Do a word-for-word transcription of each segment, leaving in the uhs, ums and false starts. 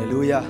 ลูยา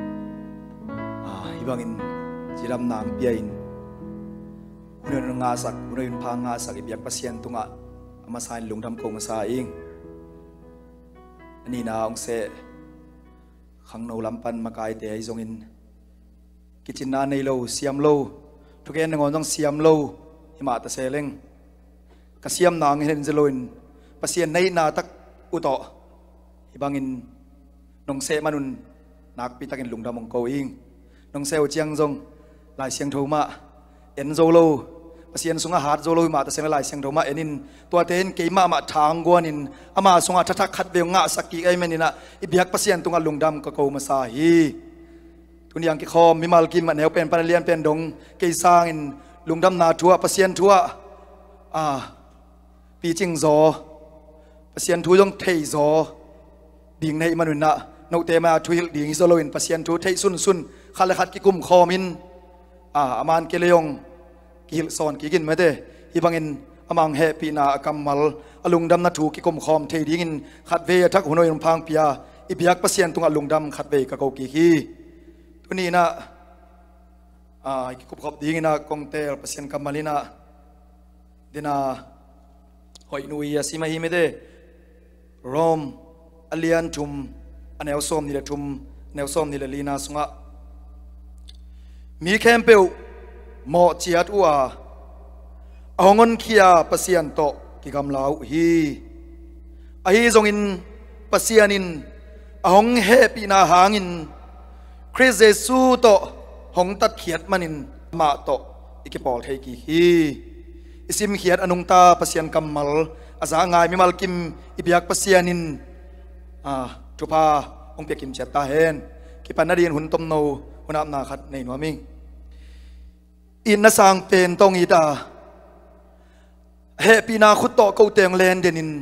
ฮิบังอินจิรำนามเปียอินหุ่นงาสักหุ่นพางาสักอิบยักปัสยันตุงะมาสายลุงทำโคงสายอิงอันนี้นาองเสขังโนลำปันมากายเตะจงอินกิจินนาในโลเสียมโลทุกอย่างงอนต้องเสียมโลหิมาตะเซเลงกเสียมนางเห็นจะลอยปัสยันในนาตักอุตโตฮิบังอินนองเสมานุนนักปีตักินลุงทำโคงอิงน้องเซลเจียงจงลายเสียงโทมาเอ็นโซโลภาษาสุงอาหารโซโลมาแต่เสียงลายเสียงโทมาเอ็นินตัวเทนเกี่ยมามาทางกวนินอามาสุงอาทักขัดเวงงะสักกี่ไอเมนินะอิบยักภาษาตุงอาลุงดำก็โกมาสาฮีทุนยังกิคอมมิมาลกิมมันเหวเป็นปนเลียนเป็นดงเกี่ยสร้างอินลุงดำนาทัวภาษาทัวอ่าปีจิงโซภาษาทัวต้องเทยโซดิ่งในมนุษย์นะนกเตมาทุยดิ่งโซโลอินภาษาทัวเทยซุนซุนขัดเลยขัดกิกุมคอมินอ่าอามันเกลียงกิลซอนกิกินไม่ได้ฮิบังอินอามังเฮปีนากัมมัลอลุงดำนัทูกิกุมคอมเทดิ้งขัดเวทักหุนอยนพังปียอิบยักเปอร์เซ็นต์ตรงอลุงดำขัดเวกะเกากิฮีตัวนี้นะอ่ากิกุมคอมดิ้งนะกงเตลเปอร์เซ็นต์กัมมัลินะเดน่าหอยนุยสิมาฮีไม่ได้โรมอเลียนทุมอันเนลซอมนี่แหละทุมเนลซอมนี่แหละลีนาสุงะมีแคมเปลหมอเจียดอัวเอาเงินเขียปัสยันโตกิกำลาวฮีไอจงอินปัสยันินเอาหงเฮปีนาหางินคริสเจสูโตหงตัดเขียดมันินมาโตอิกิปอลเทกิฮีอิสิมเขียดอนุงตาปัสยันกัมมัลอาจางายมิมัลกิมอิบยักปัสยันินอ่าทุพาองเปียกิมเจตาเฮนกิปันนาดีนหุนตมโนหุนอับนาขัดในหนัวมิงอินนาสังเป็นตองอีตาเฮปีนาขุดโตกูเตียงเลนเดนิน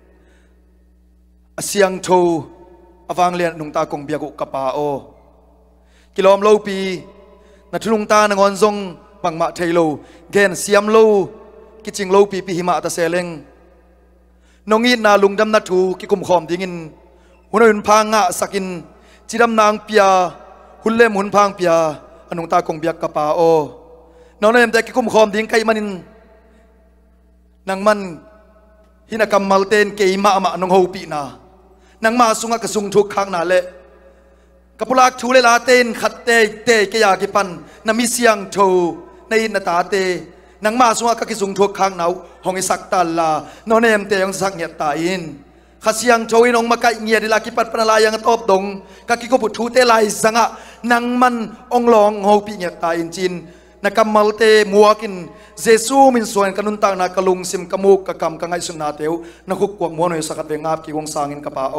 เสียงโชอฟังเลียนนุงตากงเบียกุกปาโอกิโลมโลปีนัทลุงตานงอนซงบังมาเทโลเกนเสียมโลกิจิงโลปีปีหิมาตะเซเลงนงอินนาลุงดำนัทูกิกุมขอมดิ้งินหุนหุนพังงะสักินจิดำนางเปียหุนเล่มหุนพังเปียอนุงตากงเบียกปาโอนองเล่มแต่กิกุมขอมดิ้งไกมันินนางมันฮินักมัลเตนเกยมามาน้องฮูปีนานางมาสุงกระสุงทุกข้างนาเละกับพลักทูเลลาเตนขัดเตเตเกียกิปันนามิเสียงโชในนาตาเตนางมาสุงกระสุงทุกข้างนาวห้องอิสักตัลลานองเล่มเตยังสักเงียตาอินข้าเสียงโชยน้องมาไกเงียดิลากิปัดปนลายังตอบดงกะกิกุบุทูเตลายสังะนางมันองลองฮูปีเงียตาอินจินนักมัลเตมัวกินเจซูมินส่วนกันุนตังนักลุงซิมกมุกกะกำกังไงสุนาเตียวนักขุกกวงมัวหน่อยสักเวงอาบกิวงสางินกะปาโอ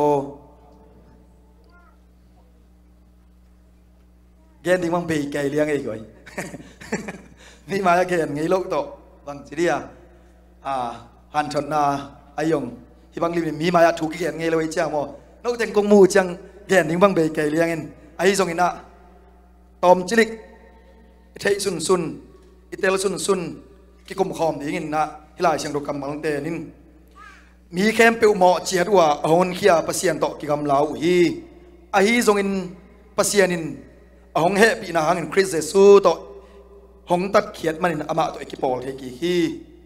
เกณฑ์ที่มันไปไกลเลี้ยงไอ้ก่อยนี่มาเกณฑ์ไงโลกโตบางทีเดียอ่าฮันชนนาไอยงที่บางริมมีมาถูกเกณฑ์ไงเลยเจ้าโมนกเจงกงมูจังเกณฑ์ที่มันไปไกลเลี้ยงเงินไอทรงอินะตอมจิลิกเทยซุนซุนอิเตลซุนซุนกิกุมคอมดีงินนะฮิลายเชียงดกกำมังเตนินมีแคมเปิลหมอเจียดว่าฮอนเขียปัสยันโตกิกำลาวฮีอาฮีทรงอินปัสยันินฮองเฮปีนาหังอินคริสเจสูโตฮองตัดเขียดมันอินอามาโตเอกิปอลเทกิฮี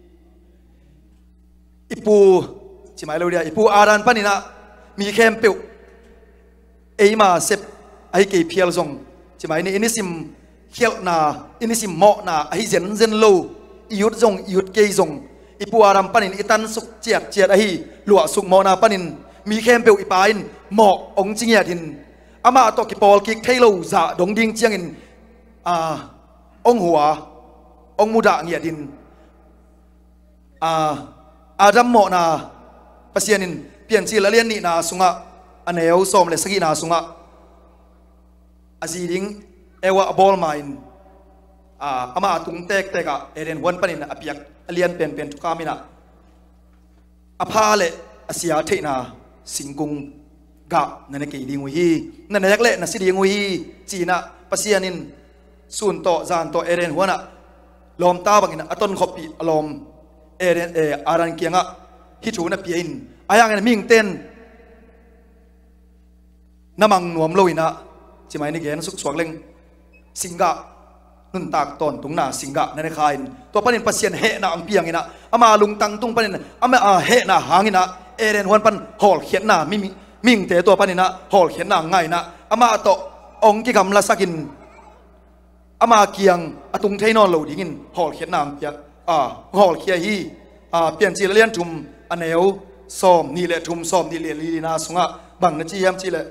อิปูใช่ไหมเราเรียกอิปูอารันปานินะมีแคมเปิลเอมาเซปไอเกย์เพียลซงใช่ไหมนี่อินิซิมเขียวนาอินิสิมเหมาะนาไอเจนเจนโลยุดจงยุดเกยจงอิปัวรำปนินอิตันสุกเจียดเจียดไอหลวสุกเหมาะนาปนินมีแคมเปลอิปาอินเหมาะองจิงเงียดินอามาตอกิปอลกิกเทโลจ่าดงดิงเจียงอินอ่าองหัวองมุดะเงียดินอ่าอาดัมเหมาะนาปัสยานินเปลี่ยนชีละเลียนนี่นาสุงะอันเอวสอมเลสกีนาสุงะอาจีดิงเอวะบอลมาอินอ่าอามาตุงเตกเตกะเอเรนวันปนินอภิยักเลียนเป็นเป็นทุกามินะอภาเลอาเซียเทนาสิงกุงกะนั่นเองดีงุยนั่นเองเละนั่นสิดีงุยจีน่ะปัสยานินส่วนโตจานโตเอเรนหัวน่ะลอมตาบังอินอัตนขบปีลอมเอเรนเออารันเกียงะฮิจูน่ะเปียอินอายังเงินมิงเต้นน้ำมังหนวมโลยนะจิไม่นี่เกณฑ์สุกสวกเล่งสิงกะนุ่นตากตอนตุงหน้าสิงกะในคายตัวปันนินปัสเซียนเฮนะอังเปียงอินะอามาลุงตังตุงปันนินอามาเฮนะหางอินะเอเรนวันปันหอลเขียนหน้ามิมิมิงเตตัวปันนินะหอลเขียนหน้าง่ายนะอามาโตองกิกรรมละสักินอามาเกียงอตุงเทนอนเหลาดิ้งหอลเขียนหน้าเปียอ่าหอลเขียฮีอ่าเปลี่ยนจีเลียนทุมอันเนวซ้อมนี่แหละทุมซ้อมนี่แหละลีนาสุงะบังนะจียมจีเลย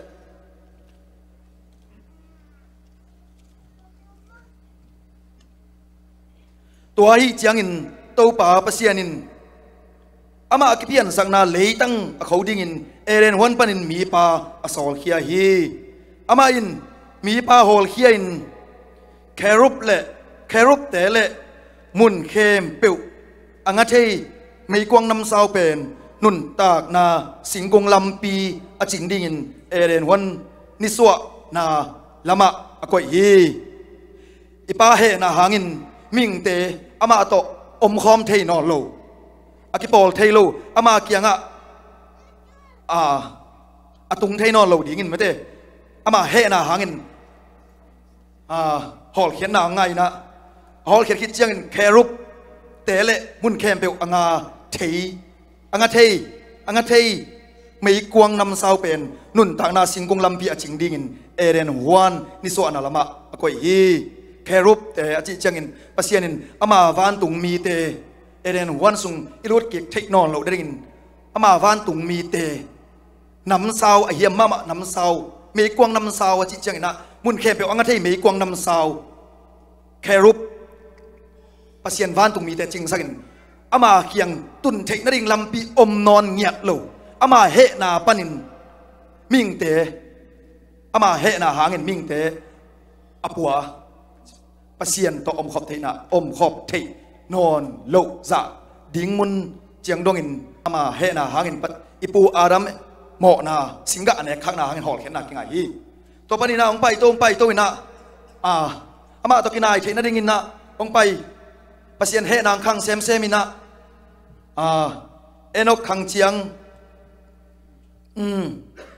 ตัวฮีเจียงอินตัวป่าปัสยานินอามาคิเพียนสังนาเลยตั้งเขาดิ่งินเอเรนวันปันินมีป่าอสอลเขียฮีอามาอินมีป่าโฮลเขียอินแครุปเละแครุปแต่เละมุนเข้มเปิวอังอาเทไม่กวางนำสาวเป็นนุ่นตากนาสิงกงลำปีอจิงดิ่งินเอเรนวันนิสวะนาละมะอกวยฮีอีป่าเฮนาหางินมิงเตอามาโตอมคอมเทนอนโลอากิปอลเทโลอามาเกียงอะอ่าอาตุงเทนอนโลดีงินไม่เตอามาเฮนาหางินอ่าฮอลเขียนหนาไงนะฮอลเขียนคิดเจียงแครุปเตเลมุนแคมเปลอังาเทอังาเทอังาเทไม่กวางนำสาวเป็นนุ่นทางนาสิงกงลำปีอจิงดิ่งินเอเรนฮวานนิสวานาละมะอกวยฮีแครุปแต่อจิจังอินปัสยานินอามาวันตุงมีเตเอเดนวันสุงอิรุดเก็กเทคนอนเราได้ยินอามาวันตุงมีเตน้ำสาวอเฮียมมะมะน้ำสาวมีกวางน้ำสาวอจิจังอินนะมุนแคเปียวอังกฤษมีกวางน้ำสาวแครุปปัสยานวันตุงมีเตจริงสักินอามาเคียงตุนเทนดิ่งลำปีอมนอนเงียบโลอามาเฮนาปนินมิงเตอามาเฮนาหางินมิงเตอปัวปัสยานต่ออมขอบเทนะอมขอบเทนอนโลจะดิ้งมุนเจียงดงอินอามาเฮนาหางินปัดอิปูอารัมเหมาะนาสิงกะเนี่ยข้างนาหางินหอลเขียนนากิงไงฮีตัวปนินาองไปตัวองไปตัวอินะอ่าอามาตัวกินายเทนะดิ้งอินนะองไปปัสยานเฮนางข้างเซมเซมินะอ่าเอนกข้างเจียงอืม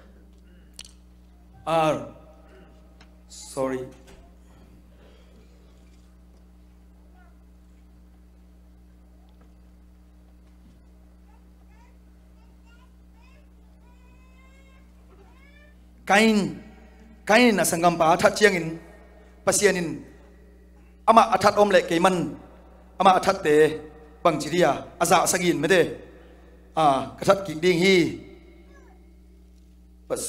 อ่า sorry kain kain na sanggam pa athat chiangin pasianin ama athat om le keiman ama athat te bangchiria aza sagin mede a kathat ki ding hi pas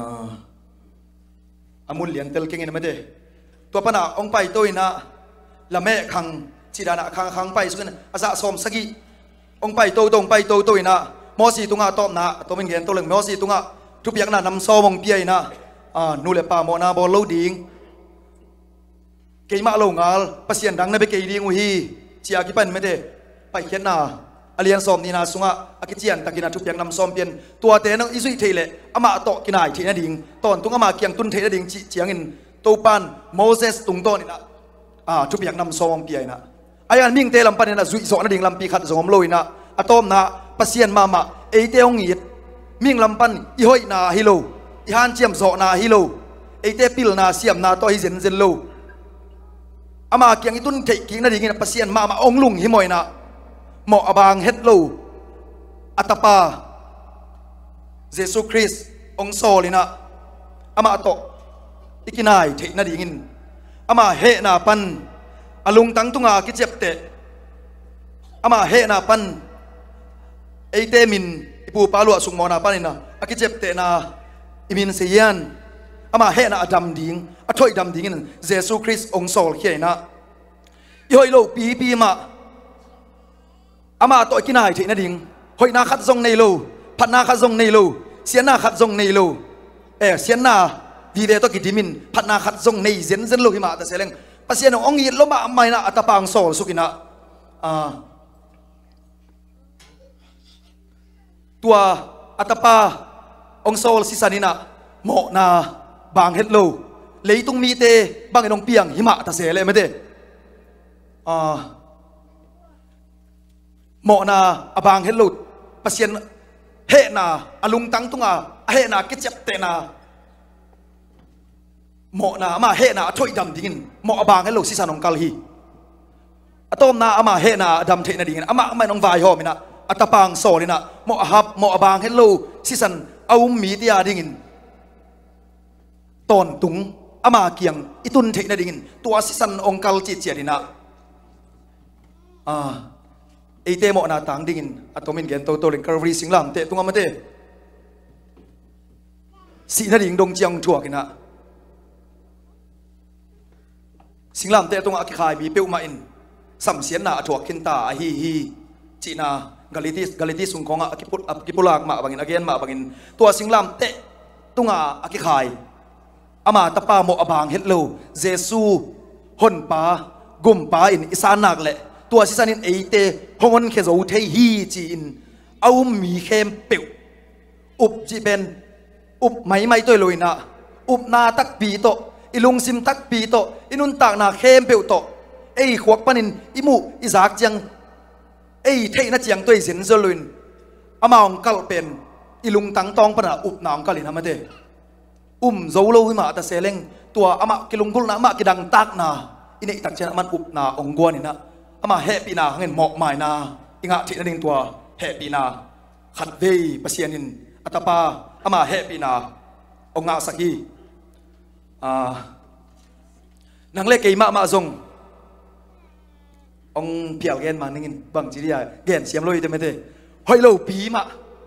amul lian tel kengin mede to pana ong pai toina lame khang chidana khang khang pai sukan aza som sagi ong pai to tong pai to toina mosi tunga tom na to min gen to leng mosi tungaทุกอย่างน่ะนำโซ่มองเปียนะอ่านูเลปาโมนาบอลลูดิงเกี่ยมาลงงาลปัสยันดังในไปเกี่ยดิงอุฮีเชียกิปันไม่ได้ไปเขียนนาอเลียนซอมนี่นาสุงะอากิเจียนตะกินาทุกอย่างนำซอมเปียนตัวเตนอิสุยเทเลอามาโตกินายเทนดิงตอนตุงอามาเกียงตุนเทนดิงเจียงินตูปันโมเสสตุงโตนี่นะอ่าทุกอย่างนำโซ่มองเปียนะอายันมิงเตลำปันนี่นะสุยโซนดิงลำปีขัดสมลอยนะอะตอมนะปัสยันมามาเอเตองยีดมิงลำปันอีหอยนาฮิโลอีฮันเจียมโซนาฮิโลไอเตปิลนาเสียมนาตัวฮิเซนเซนโลอามาเกียงอีตุนเทกิงนาดีกินปัสยันมามาองลุงฮิมอยนะหมออบางเฮดโลอัตปาเยซูคริสต์องโซลินะอามาโตอีกินายเทนาดีกินอามาเฮนาปันอลุงตังตุงากิเจ็บเตอามาเฮนาปันไอเตมินปูปาลัวสุงมอนาปานินะอากิเจ็บเตนาอิมินเซียนอามาเฮนะอดัมดิงอถอยดัมดิงนั่นเยซูคริสต์องค์โซลเขียนะย่อยโลปีปีมาอามาต่อยกินายเทนะดิงหอยนาขัดทรงในโลพัดนาขัดทรงในโลเสียนาขัดทรงในโลเออเสียนาดีเดตกิดิมินพัดนาขัดทรงในเซนเซนโลหิมาแต่เสลงปัสยานองยีโลมาอมัยนะอัตปังโซลสุกินะอ่าตัวอัตปาองโซลซิสานินะโมนาบางเฮดโลเลยตุงมีเตบางไอ้น้องเปียงหิมะตะเสเลยไม่ได้อ่าโมนาอบางเฮดโลปัสยันเฮนาอลุงตังตุงอาเฮนากิจเจเตนาหมอนาอามาเฮนาช่วยดำดิ่งหมออบางให้ลูกสิสันองกัลฮีอะต้มนาอามาเฮนาดำเทนาดิ่งอามาไม่น้องวายหอมินะอัตปางโซนี่นะหมอฮับหมออบางให้ลูกสิสันเอามีที่ยาดิ่งตอนตุงอามาเกียงอิตุนเทนาดิ่งตัวสิสันองกัลจิตเจียนี่นะอ่าไอเตหมอนาต่างดิ่งอะต้มินเกนโตโตเล่นกระวีสิงลามเตตุงอามาเตสีนาดิ่งดงเจียงชัวกินะสิงลามเตะตรงอาคิคายมีเปียวมาอินสัมเสียนนาถวกินตาฮีฮีจีนากาลิติสกาลิติสุงของอาคิปุอาคิปุลากมาบางอินอาเกนมาบางอินตัวสิงลามเตะตรงอาคิคายอามาตะปาโมอบางเฮตโลเจซูฮอนปากุมปาอินอิสานักเละตัวสิสันินเอเตฮอนเคโซเทฮีจีอินเอามีเข้มเปียวอุบจีเป็นอุบไม่ไม่ตัวลอยนะอุบนาตักปีโตอิลุงซิมตักปีโตอินุนตากนาเข้มเปียวโตไอ้ขวกปนินอิมูอิจากจังไอ้เทนัดจังตัวสินเซลุนอามาองกัลเป็นอิลุงตังตองปนาอุบนางกัลินฮะมาเดอุ้มโซโลวิมาตะเซเลงตัวอามากิลุงกุลนามากิดังตักนาอินี่ตักเชนมันอุบนาองกวนี่นะอามาเฮปีนาเงินหมอกหมายนาอิงะที่นั่นเองตัวเฮปีนาขัดเวปเสียนินอัตปาอามาเฮปีนาองอาสักีนังเล็กกี่มามาส่งองเพียวเกนมานิ่งบางจีเรียเกนเสียมลอยเต็มเต็มหอยโลปีมา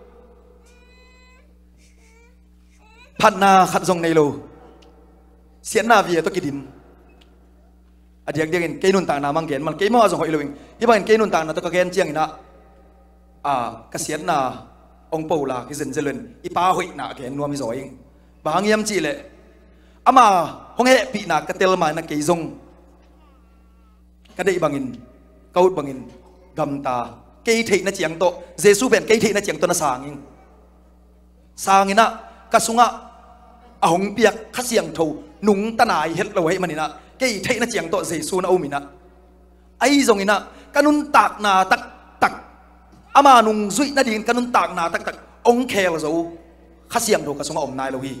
พันนาขัดส่งในโลเสียนนาเวียตกิดิมอดีตเดียกันเกนุนต่างนามังเกนมันเกมาส่งหอยโลเองที่บ้านเกนุนต่างนาตะเกนเจียงนะอ่ากเสียนนาองปูลากิเซนเจริญอีป้าหอยนาเกนนัวมิโซเองบางยามจีเลยอามาห้องเฮปีนักกระเตลมานักเกยซงกระเดยบังอินเกาดบังอินกำตาเกยเทนัดเจียงโตเจสูเป็นเกยเทนัดเจียงโตน่ะสางอิงสางอินะกระสุงะอาหงเปียกขัดเสียงทูหนุ่งตะนายเฮ็ดเราให้มันนี่นะเกยเทนัดเจียงโตเจสูน่ะอุมินะไอ้ซงอินะกันุนตากนาตักตักอามานุงซุยนัดดินกันุนตากนาตักตักองเคลโซขัดเสียงทูกระสุงะอมนายเราฮี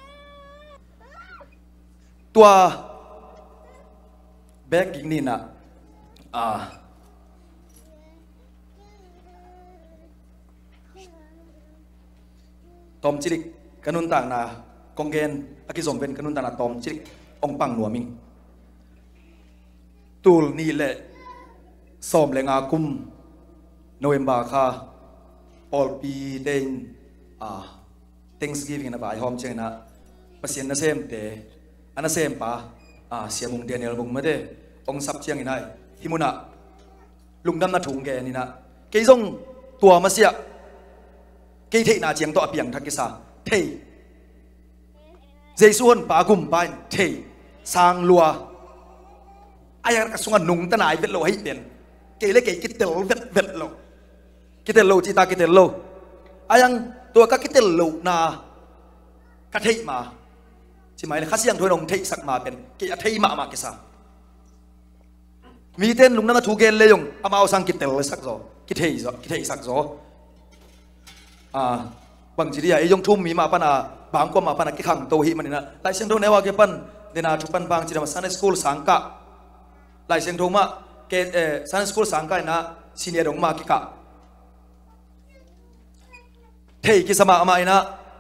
ตัวแบกกิ่งนี่นะอ่าตอมจิริกกนุนต่างนากองเกนอากิสมเป็นกนุนต่างนาตอมจิริกองปังหนัวมิงตูลนี่แหละสอมแรงอากุมโนเวมบาคาออลปีเดนอ่า Thanksgiving นะบ่ายหอมเจนะภาษาเนเซมเตอันนั้นเซมปะอ่าเสียมุงเดียนเอลบุงมาเดองซับเชียงอินไอฮิมุนะลุงดำนาถุงแกนี่นะเกยซงตัวมาเสียเกยเทนาเจียงตัวเปียงทักกิสาเทเจส่วนปากุมไปเทสางลัวไอ้ยังกระสุนนุ่งตะนายเวทโลให้เด่นเกยเล็กเกยกิเตลเวทเวทโลกิเตลโลจิตากิเตลโลไอ้ยังตัวก็กิเตลโลนากระเทมาใช่ไหมข้าเสียงถอยลงเทสักมาเป็นเกียร์เทมามาเกษามีเต้นลุงนั่นถูกเกณฑ์เลยยงอามาเอาสังกิเตลสักโซกิเทซกิเทสักโซอ่าบางทีที่ไอ้ยงทุ่มมีมาปนาบางก็มาปนากิขังโตหิมันนี่นะลายเสียงโทนในว่าเก็บปันเดนาทุกปันบางจีนมาซันสคูลสังกะลายเสียงโทมาเกเอซันสคูลสังกะนะซีเนียร์ดงมากิกะเทกิสมาอามาอินะ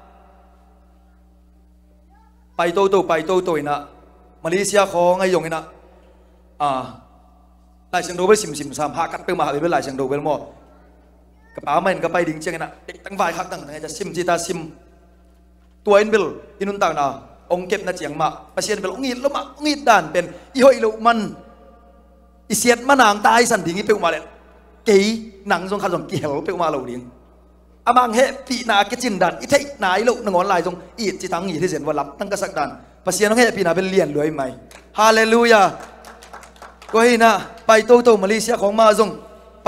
ไปโตโตไปโตโตนะมาเลเซียของไอ้ยงนะอ่าลายเสียงโดเบลสิมสิมสามหากัดเปมาหาเป็นลายเสียงโดเบลมอกระเป๋ามันกระไปดิ่งเชียงนะเด็กตั้งฝ่ายคักตั้งจะซิมจีตาซิมตัวอินเบลอินุนต่างนาองเก็บนาเจียงมาประเชียนเบลองอีดแล้วมาองอีดด่านเป็นอีหอยลุมันอีเสียดมานางตายสันดิ่งอีเปมาเลยกี่หนังทรงขัดทรงเกี่ยวเปมาเหล่าดิ่งอามังเฮปีนาเกจินดันอีเทนายลูกนงอนลายทรงอีดจิตังอีที่เสียนวันลับตั้งกษัตริย์ดันประเชียนน้องเฮปีนาเป็นเลียนรวยไหมฮาเลลูยาก็ให้นะไปโตโตมาเลเซียของมาทรงไป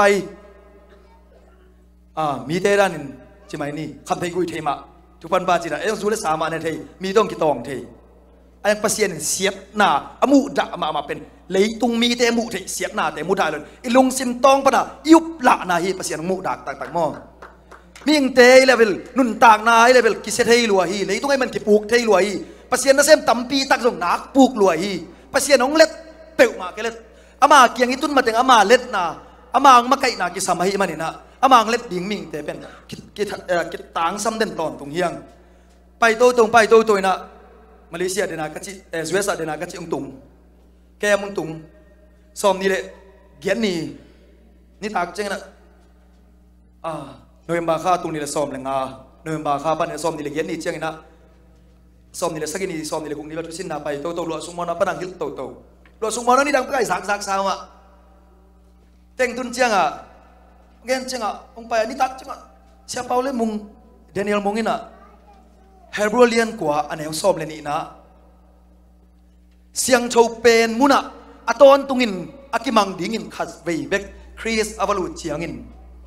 อ่ามีเตด้านินใช่ไหมนี่คำไทยกุยเทมาทุกปันบาจินะเอ็งสูเลสามาในไทยมีต้องกี่ตองไทยไอ้ประเชียนเสียบหน้าอมูดะมามาเป็นเลยตุงมีเตมุไทยเสียบหน้าแต่มุได้เลยอีลงซิมตองปะนะยุบละนาฮีประเชียนมุดักต่างต่างมอมิ่งเตยเลเวลนุ่นต่างนายเลเวลกิเซเทยลัวฮีเลยต้องให้มันกิปุกเทยลัวฮี pasien na sem tampi tak zong nak puk luai hi pasien ong let peu ma ke let ama kiang itun mateng ama let na ama ang makai na ki samahi manina ama ang let ding ming te pen kit kit kit tang sam den ton tung hiang pai to tung pai to to na Malaysia de na kachi U S A de na kachi ong tung ke mong tung som ni le gian ni ni tak cheng na à November kha tung ni le som le nga November kha pan som ni le gian ni cheng na som ni le sakini som ni le kung ni ba tu sin na pai to to lo sung mo na panang hil to to lo sung mo na ni dang kai sak sak sao ma teng tun cheng à gen cheng à ong pai ni tak cheng à sia pau le mung Daniel mungin à Herbalian kwa anel som le ni na siang chou pen muna aton tungin akimang dingin khas vei bek Chris avalu chiangin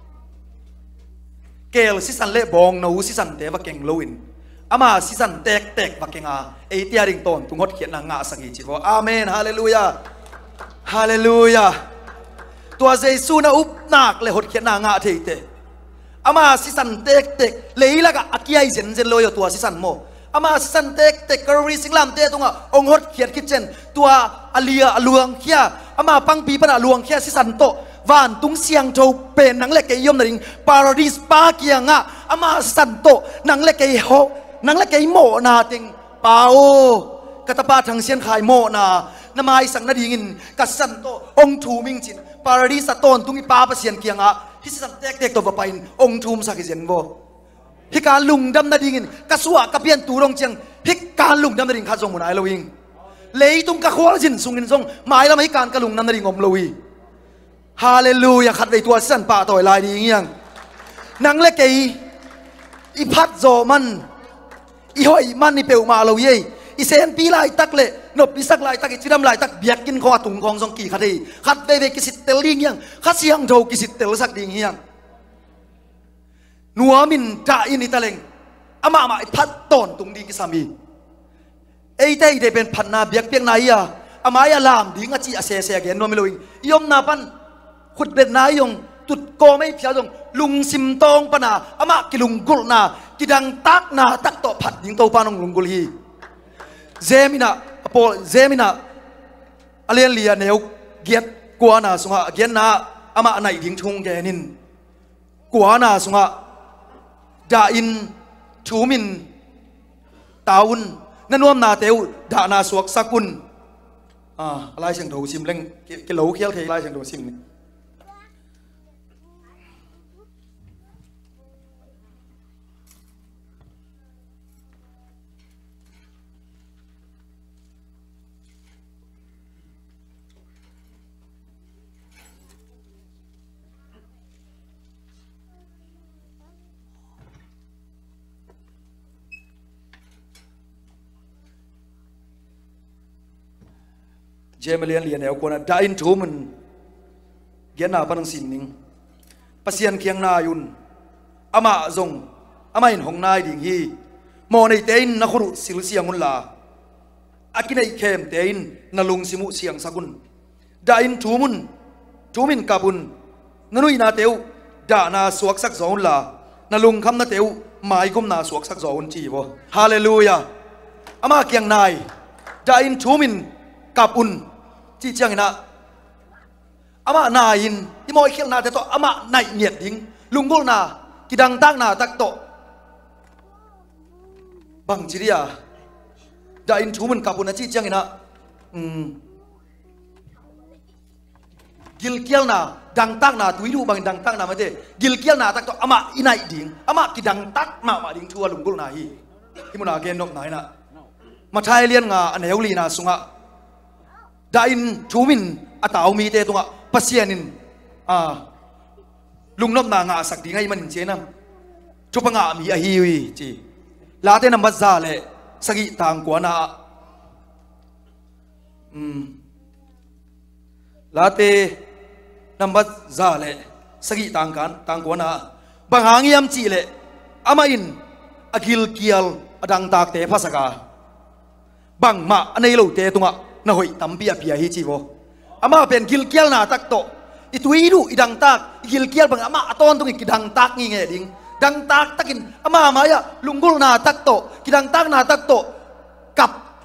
kel sisan le bong no sisan te va keng loin ama sisan tek tek va kenga e tiaring ton tungot khian na nga sangi chi vo amen hallelujah hallelujah tua jesu na up nak le hot khian na nga theite ama sisan tek tek leila ga akiai zen zen loyo tua sisan mo ama sisan tek tek karori singlam te tunga ong hot khiat kitchen tua alia aluang khia ama pangpi pana luang khia sisan to van tung siang chou pen nang le ke yom naring paradise pa kianga ama san to nang le ke ho nang le ke mo na ting pao katapa thang sian khai mo na namai sang na dingin kasan to ong thu ming chin paradise ton tungi pa pa sian kianga hisan tek tek to va pain ong thum sa ki zen vo hi ka lung dam na dingin kasua ka pian tu rong chang hi ka lung dam na ding kha jong munai loing lei tung ka khwal jin sungin jong mai la mai kan ka lung nam na ding om lowi Hallelujah khát về tua sẵn pa tội lại đi nghiêng nắng lệ cái i phát gió man i hỏi man i bèo mà lâu ye i sen pi lại tắc lệ nộp i sắc lại tắc i chidam lại tắc biak kin kho tung khong song kỳ khát đi khát về về cái sit tel đi nghiêng khát siang dầu cái sit tel sắc đi nghiêng nuo min ta in i taleng ama ma i phát ton tung đi cái sami ei đây để bên phát na biak biak này à ama ya làm đi ngắt chi a se se gen no mi loing yom na panขุดเบ็ดนายงตุดโกไม่เพียงลุงซิมตองปนาอามากิลุงกุลนากิดังตักนาตักโตผัดยิงโตปานงลุงกุลีเจมินาอโปเจมินาอเลียนเลียเนวเกียรกัวนาสุงะเกียรนาอามาไหนยิงชุงแกนินกัวนาสุงะดาอินชูมินตาวุนนั่นวมนาเตวดานาสวกสกุลอ่าอะไรเสียงโถซิมเล่งกิโลเคี้ยวเทอะไรเสียงโถซิมเจมาเลียนเลียนแนวคนน่ะได้อินทูมันเกียนนาปังสินนิงปัสยันเคียงนายุนอามาจงอามาอินหงนายดิ่งฮีโมในเตอินนักรุสิลเสียงุนลาอากินไอเข้มเตอินนลุงสิมุเสียงสกุลได้อินทูมุนทูมินกับบุนนนุยนาเตวดานาสวกสักจอนลานลุงคำนาเตวหมายกุมนาสวกสักจอนจีบฮาเลลูยาอามาเคียงนายได้อินทูมินกับบุนจีเจียงนะอามานายินที่มอยเขียงนาแต่ต่ออามาไหนเหนียดดิ้งลุงกุลนากิดังตักนาตักโตบังจีเรียได้อินทูมันกับบุญนะจีเจียงนะอืมกิลเกียลนาดังตักนาตุยดูบางดังตักนาไม่ได้กิลเกียลนาตักโตอามาอินไหนดิ้งอามากิดังตักมามาดิ้งทัวลุงกุลนาฮีที่มันอาเกนนกไหนนะมาไทยเลียนงาอันเฮวลีนาสุงะได้อินทูมินอาตาวมีเตตุงะปัสยานินอ่าลุงนบนางาสักดีไงมันเจนัมจุปงะมีอหิวิจีลาเตนัมบัซาเลสกิตางกวนาอืมลาเตนัมบัซาเลสกิตางกันตางกวนาบางหางยามจีเลอามาอินอกิลเกียลอดังตากเตภาษกาบางมาอันนี้เราเตตุงะน่าหอยตั้มเปียเปียฮิจิโวอามาเป็นกิลเกียลนาตักโตอิตุยดูอิดังตักกิลเกียลบางอามาตอนตรงอิดังตักงี้ไงดิ้งดังตักตักินอามามาyaลุงกุลนาตักโตกิดังตักนาตักโตกับ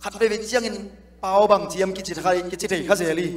ขัดไปเป็นเชียงอินเปล่าบางเจียมกิจิตใครกิจิตใครข้าเสรี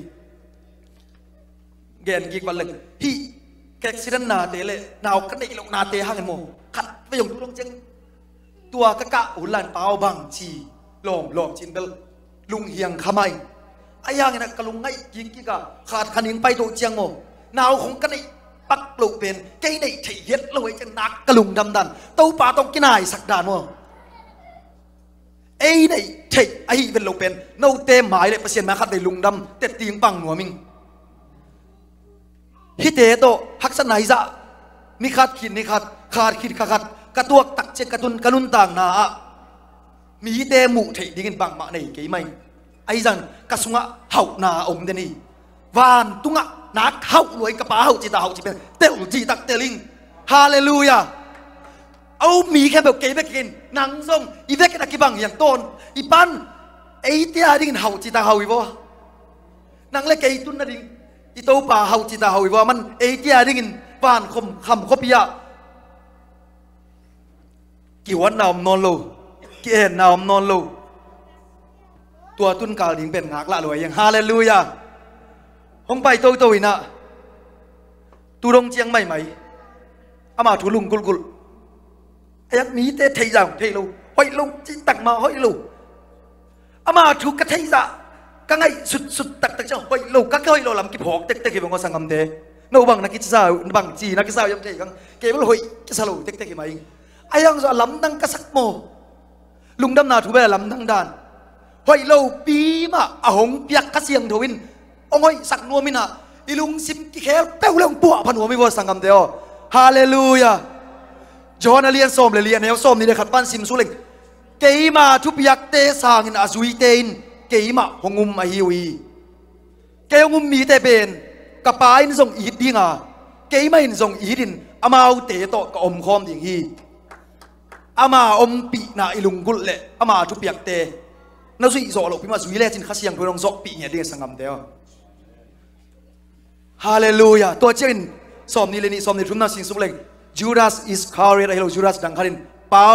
เกณฑ์กิกวันเล็กฮีแกสิดันนาเตเลยนาวกันได้ลงนาเตห้างกันโมขัดไปอย่างตุลงเจงตัวกะกะอุ่นลานเปล่าบางชีหลอมหลอมจินเบลลุงเฮียงขมายไอ้ยังไงนะกะลุงไงกิกกิกะขาดขันยิงไปตัวเจียงโมนาวของกันได้ปักปลุกเป็นไก่ในไถเย็ดลอยจะนักกะลุงดำดันเต้าป่าต้องกินนายสักดานโมไอ้ในไถไอ้เป็นลูกเป็นโนเต็มหมายเลยเปอร์เซ็นต์มาขัดในลุงดำเต็ดตีงปังหัวมิงฮิเตโตฮักษณะจะมีขาดขินมีขาดขาดขินขาดกระตัวตักเจกระตุนกระลุนต่างนามีฮิเตหมู่ไถดิ้งบังมาในกี่ไม่ไอ้จันกระสุงะเห่านาอมเดนี่วานตุงะนักเห่ารวยกระป๋าเห่าจีตาเห่าจีเป็นเตลจีตักเตลิงฮาเลลูยาเอามีแค่แบบเก๋แบบกินหนังส่งอีเวกนักกีบังอย่างต้นอีปันไอ้เตี้ยดิ้งเห่าจีตาเห่าอีบ่นังเล็กไอ้ตุนนั่นดิ้งอีโตป่าเฮาจิตาเฮาอีว่ามันเอเจียดิ้งบ้านคมคำคบยากี่วันนาวมนอนโลกี่เอ็นนาวมนอนโลตัวตุนกาลดิ้งเป็นงักละรวยอย่างฮาเลลูยาห้องไปโตโตอีน่ะตูดงเจียงไม่ไหมอามาถูลุงกุลกุลไอ้ยักษ์มีเตะไทยจังไทยโลห้อยลุงจีตักมาห้อยโลอามาถูกกระไทยจะก็ไงสุดสุดตักตักเจ้าไปลูกก็เคยเราลำกิบหอกเต็กเต็กกี่บางคนสังคมเดโนบังนักกิจสาวบังจีนักกิจสาวยังเทกังเกี่ยวกับหอยกิจสาวเต็กเต็กกี่มาเองไอ้ยังจะลำดังกระสักโมลุงดำนาถูไปลำดังด่านหอยเราปีมาอาหงเปียกกระเสียงทวินองหอยสักนัวมินะอีลุงซิมกิเคลเป้าเรื่องปัวพันหัวไม่พอสังคมเดียวฮาเลลูยาจอห์นเลียนส้มเลยเลียนแนวส้มนี่เลยขัดปั้นซิมสุเล็งเกี่ยมาทุบยักเตสางอินอาซุยเตนเกี่ยมาหงุมอาฮิวีเกี่ยงุมมีแต่เป็นกระป๋าอินส่งอีดดิ้งอ่ะเกี่ยไม่อินส่งอีดินอามาเอาเตะโตกับอมคอมดิ่งฮีอามาอมปีน่ะอิลุงกุลเละอามาทุบยักเตน่าสุยโซโลพิมาสุยเล่จินข้าเสียงเพื่อนงซอกปีเนี่ยเดียสังคมเดียวฮาเลลูยาตัวเจ้าอินสอมนี่เลยนี่สอมนี่ทุ่มน่าสิงสุบเล็งจูดาสอิสคาริเอตไอ้เราจูดาสดังคารินเปา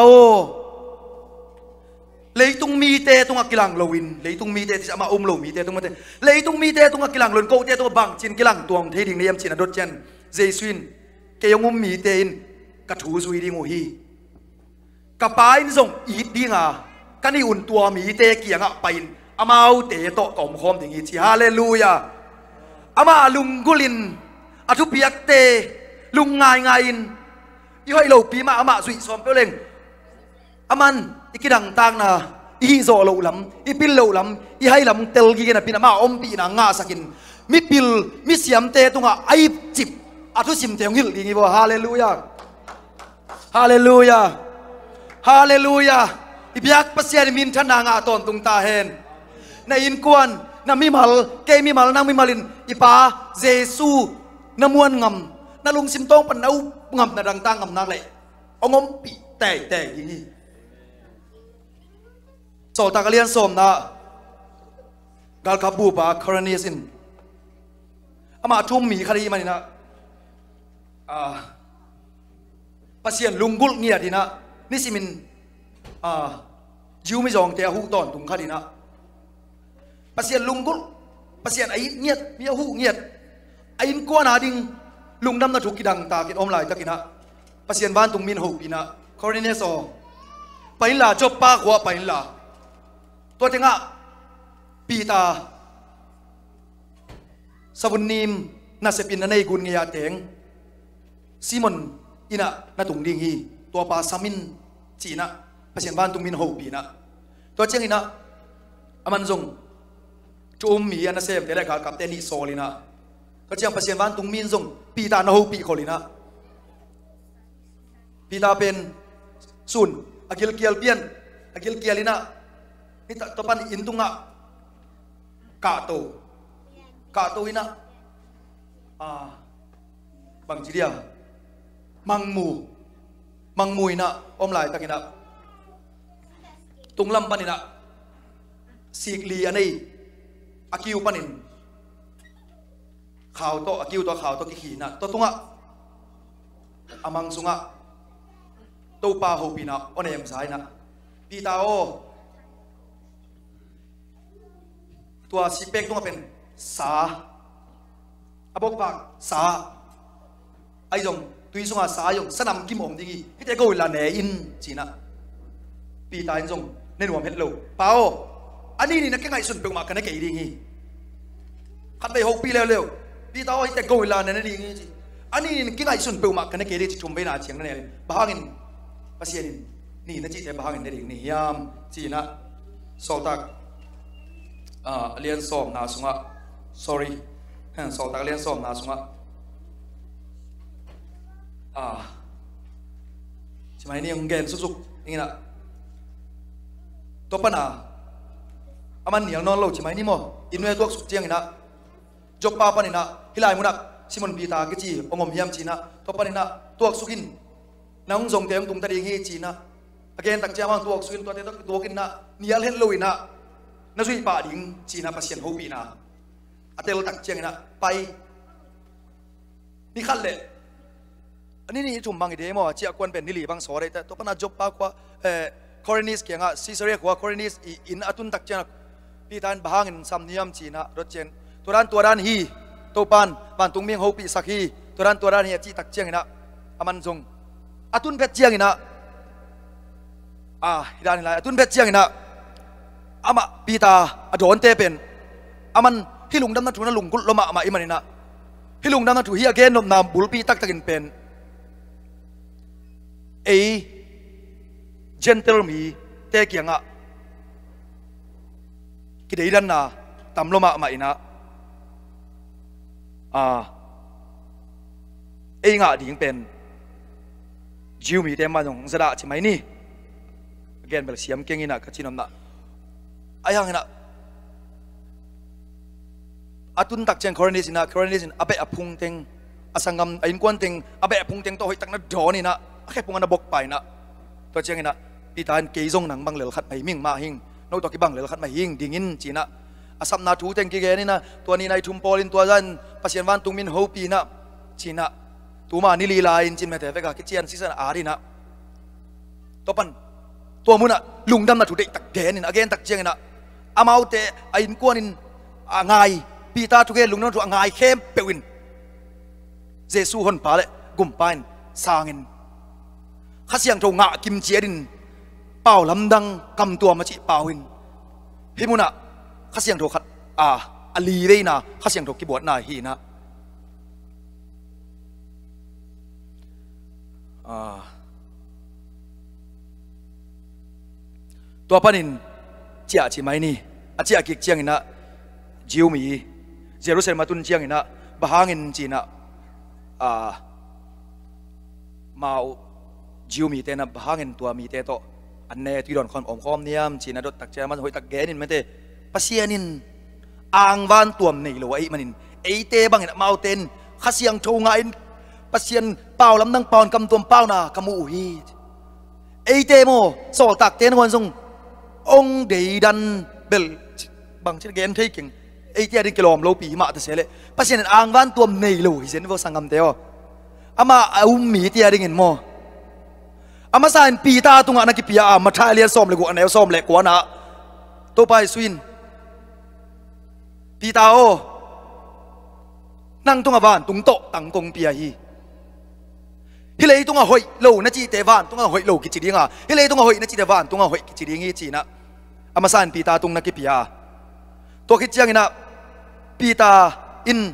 เลยตุงมีเตตุงอักกิลังโลวินเลยตุงมีเตที่จะมาอุ้มโลมีเตตุงมาเตเลยตุงมีเตตุงอักกิลังโลนโกเตตัวบังจินกิลังตัวงเทดิ่งเนียมจินอดเจนเจสุนเกยงอุ้มมีเตนกระถูสุยดิ่งโอฮีกระปายนี่ส่งอีดดิ่งอ่ะกันนี่อุ่นตัวมีเตเกียงอ่ะไปอามาเอาเตโตกอมคอมดิ่งอีที่ฮาเลลูยาอามาลุงกุลินอาทุพิยักเตลุงงายงายินยี่ห้อโลปีมาอามาสุยสอมเปล่งอามันอีกดังต่างนะอีโซโลลำอีปิลโลลำอีให้ลำเตลกีกันปีนามาอมปีนางาสักินมิปิลมิเสียมเตตุงะไอจิบอาทุสิมเตงหิลดีงี้บ่ฮาเลลูยาฮาเลลูยาฮาเลลูยาอีบิยักปัสยานิมินทนางาตอนตุงตาเฮนในอินกวนนามิมัลเกมิมัลนางมิมัลินอีปาเจซูนมวนงำนาลุงสิมตองปนเอางำนาดังต่างงำนักเลยองมปีแต่แต่อย่างนี้โซตากเลียนสมนะกาลคาบูปาคารานีสินอามาทุ่มมีคดีมันนะอ่าปัสยานลุงกุลเงียดีนะนี่สิมินอ่าจิวไม่จองเตะหูตอนตุงคดีนะปัสยานลุงกุลปัสยานไอ้เงียดมีหูเงียดไอ้อินกัวนาดิงลุงดำนาถูกกิดังตากินอมไหลตะกินะปัสยานบ้านตุงมินหูปีนะคารานีสอไปล่าจบปากหัวไปล่าตัวเจ้าปีตาสวุนนิมนาเสปินนันในกุนเงียเตงซิมอนอินะนาตุงดิงฮีตัวปาสามินจีนะภาษาบ้านตุงมินโฮปีนะตัวเจ้าอินะอามันจงจูมมีอันนั้นเซมแต่แรกกับเตนิโซลินะก็เจ้าภาษาบ้านตุงมินจงปีตาโนโฮปีโคลินะปีตาเป็นซุนอากิลเกียลเปียนอากิลเกียลินะนี่ตัวปันอินตุงะกาโตกาโตอินะอ่าบางจีเดียมังมูมังมูอินะอมลายตะกินะตุงลำปันอินะสิกลีอันนี้อากิวปันินข่าวโตอากิวตัวข่าวตัวกิขีนะตัวตุงะอามังสุงะตัวปาโฮปีนะอันนี้ยังสายนะปีตาโอตัวสิเป็กต้องเป็นสาอบอกปากสาไอ้จงตุยสงอาสายงสนามกิมอมดีที่จะกูลาเนอินจีน่ะปีตายจงในหน่วยเพชรโลเปล่าอันนี้นี่นักแข่งไอ้สุนเป็นมากันนักเกี่ยดีงี้ขัดไปหกปีเร็วๆปีตายที่จะกูลาเนนั่นดีงี้จีอันนี้นี่นักแข่งไอ้สุนเป็นมากันนักเกี่ยดีชมไปหน้าเชียงนั่นเองบ้างินภาษีนี่นี่นั่นจีจะบ้างินได้ดีนี่ยามจีน่ะโซตักอ่าเลียนสอบนาสุงะ sorry โซตักเลียนสอบนาสุงะอ่าใช่ไหมนี่ยังเกณฑ์สุกๆนี่นะตัวปัญหาอามันเหนียวนอนเราใช่ไหมนี่มั้งอินเวตัวสุกเจียงนี่นะจบป้าปันนี่นะฮิลายมุนักซิมอนปีตากิจีองมเฮียมจีนะตัวปันนี่นะตัวสุกินน้องส่งเตียงตุงตะดีงี้จีนะอเกนตักเจ้ามันตัวสุกินตัวเตียงตัวกินนะเนียเล่นลุยนะนั่นสุยป่าดิ่งจีนะปัสเซียนหูปีนะอาเตลตักเจียงนะไปนี่ขั้นเลยอันนี้นี่จุ่มบางอีเดียมั้งเจ้าควรเป็นนิลีบางสอได้แต่ตัวปัญหาจบปากว่าเอ่อคอร์นิสเกี่ยงอ่ะซีเซเรียกว่าคอร์นิสอินอัตุนตักเจนปีตานบางอินซัมนิยมจีนะรถเจนตัวด้านตัวด้านฮีตัวปานปานตุงเมียงหูปีสักฮีตัวด้านตัวด้านฮีจีตักเจียงนะอามันจงอัตุนเพชรเจียงนะอ่าฮิดานี่ไรอัตุนเพชรเจียงนะอามาปีตาอโดนเตเป็นอามันที่ลุงดำนั่นถูนั่นลุงกุลลมะมาอิมันนี่นะที่ลุงดำนั่นถูฮีอเกนนมนามบุลปีตักตะกินเป็นเอเจนเทลมีเตะเกียงอ่ะกิเลดันนะตำลมาใหม่นะอ่าเองอ่ะดิ่งเป็นจิวมีเต็มมาตรงสระใช่ไหมนี่แกนเบลเซียมเก่งนี่นะกัจจินอมนะไอ้ยังนะอาตุนตักเจนคอร์นิสินะคอร์นิสินอาเบะพุงเต็งอาสังกัมไอ้อินกวนเต็งอาเบะพุงเต็งตัวหอยตักนัดดอนี่นะแค่พุงอันบกไปนะตัวเจงนะปีตานเกยซงหนังบังเหลือขัดไม่มิ่งมาหิงนกตัวกี่บังเหลือขัดไม่หิงดิ่งินจีนะอาสัมนาทูเต็งกี่แกนี่นะตัวนี้ในทุ่มโพลินตัวจันปัสยันวันตุงมินโฮปีนะจีนะตัวมานิลีลายจินเมเทเฟกาคิเจียนซิสันอารีนะตัวปันตัวมุนอะลุงดำนะถูเด็กตักแกนี่นะแกนตักเจงนะอามาเตไอ้อินกวนินอ่างายปีตาทุกเกลุงนั้นถูอ่างายเข้มเปวินเจสูฮอนปาเลกุมปานสางินข้าเสียงโจงะกิมเจียดินเป่าลำดังกำตัวมาจิเป่าหินพี่มุนะข้าเสียงโจขัดอ่าอลีเลยนะข้าเสียงโจกิบวดนายฮีนะอ่าตัวปนินเจ้าชิไหมนี่อาเจ้ากิกเจียงนะจิวมีเจรุซาเล็มมาตุนเจียงนะบางินจีนะอ่ามาจิวมีเตนะบางินตัวมีเตโตอันเนตุยดอนคอนอมคอมเนียมจีนะดตักเจมันหอยตักแกนินไม่เตปัสเซียนินอ่างวานตัวนี่หรือไอ้มันนินไอ้เตบังเห็นมาเอาเต็นข้าเสียงโชงไงปัสเซียนเป่าลำดังปอนกำตัวเป่าน่ะกำมูฮีไอ้เตโมสอตักเตนคนทรงองเดีดันเบลบางเช่นเกนที่เก่งไอ้เตดินกิโลมโลปีมาแต่เสียเลยปัสเซียนอ่างวานตัวนี่หรือเห็นว่าสังกัมเตวอามาอุ้มมีเตียดิ่งเห็นโมอามาสานปีตาตุงานักกิปิยามาทายเลียนซ้อมเลยกูอันไหนซ้อมเลยกูนะตัวไปสวินปีตาโอนั่งตุงอาบ้านตุงโตตังกงปียาฮีฮิเลตุงอาหอยโลนัจีเตวานตุงอาหอยโลกิจิดิงาฮิเลตุงอาหอยนัจีเตวานตุงอาหอยกิจิดิงฮีจีนะอามาสานปีตาตุงนักกิปิยาตัวคิดยังไงนะปีตาอิน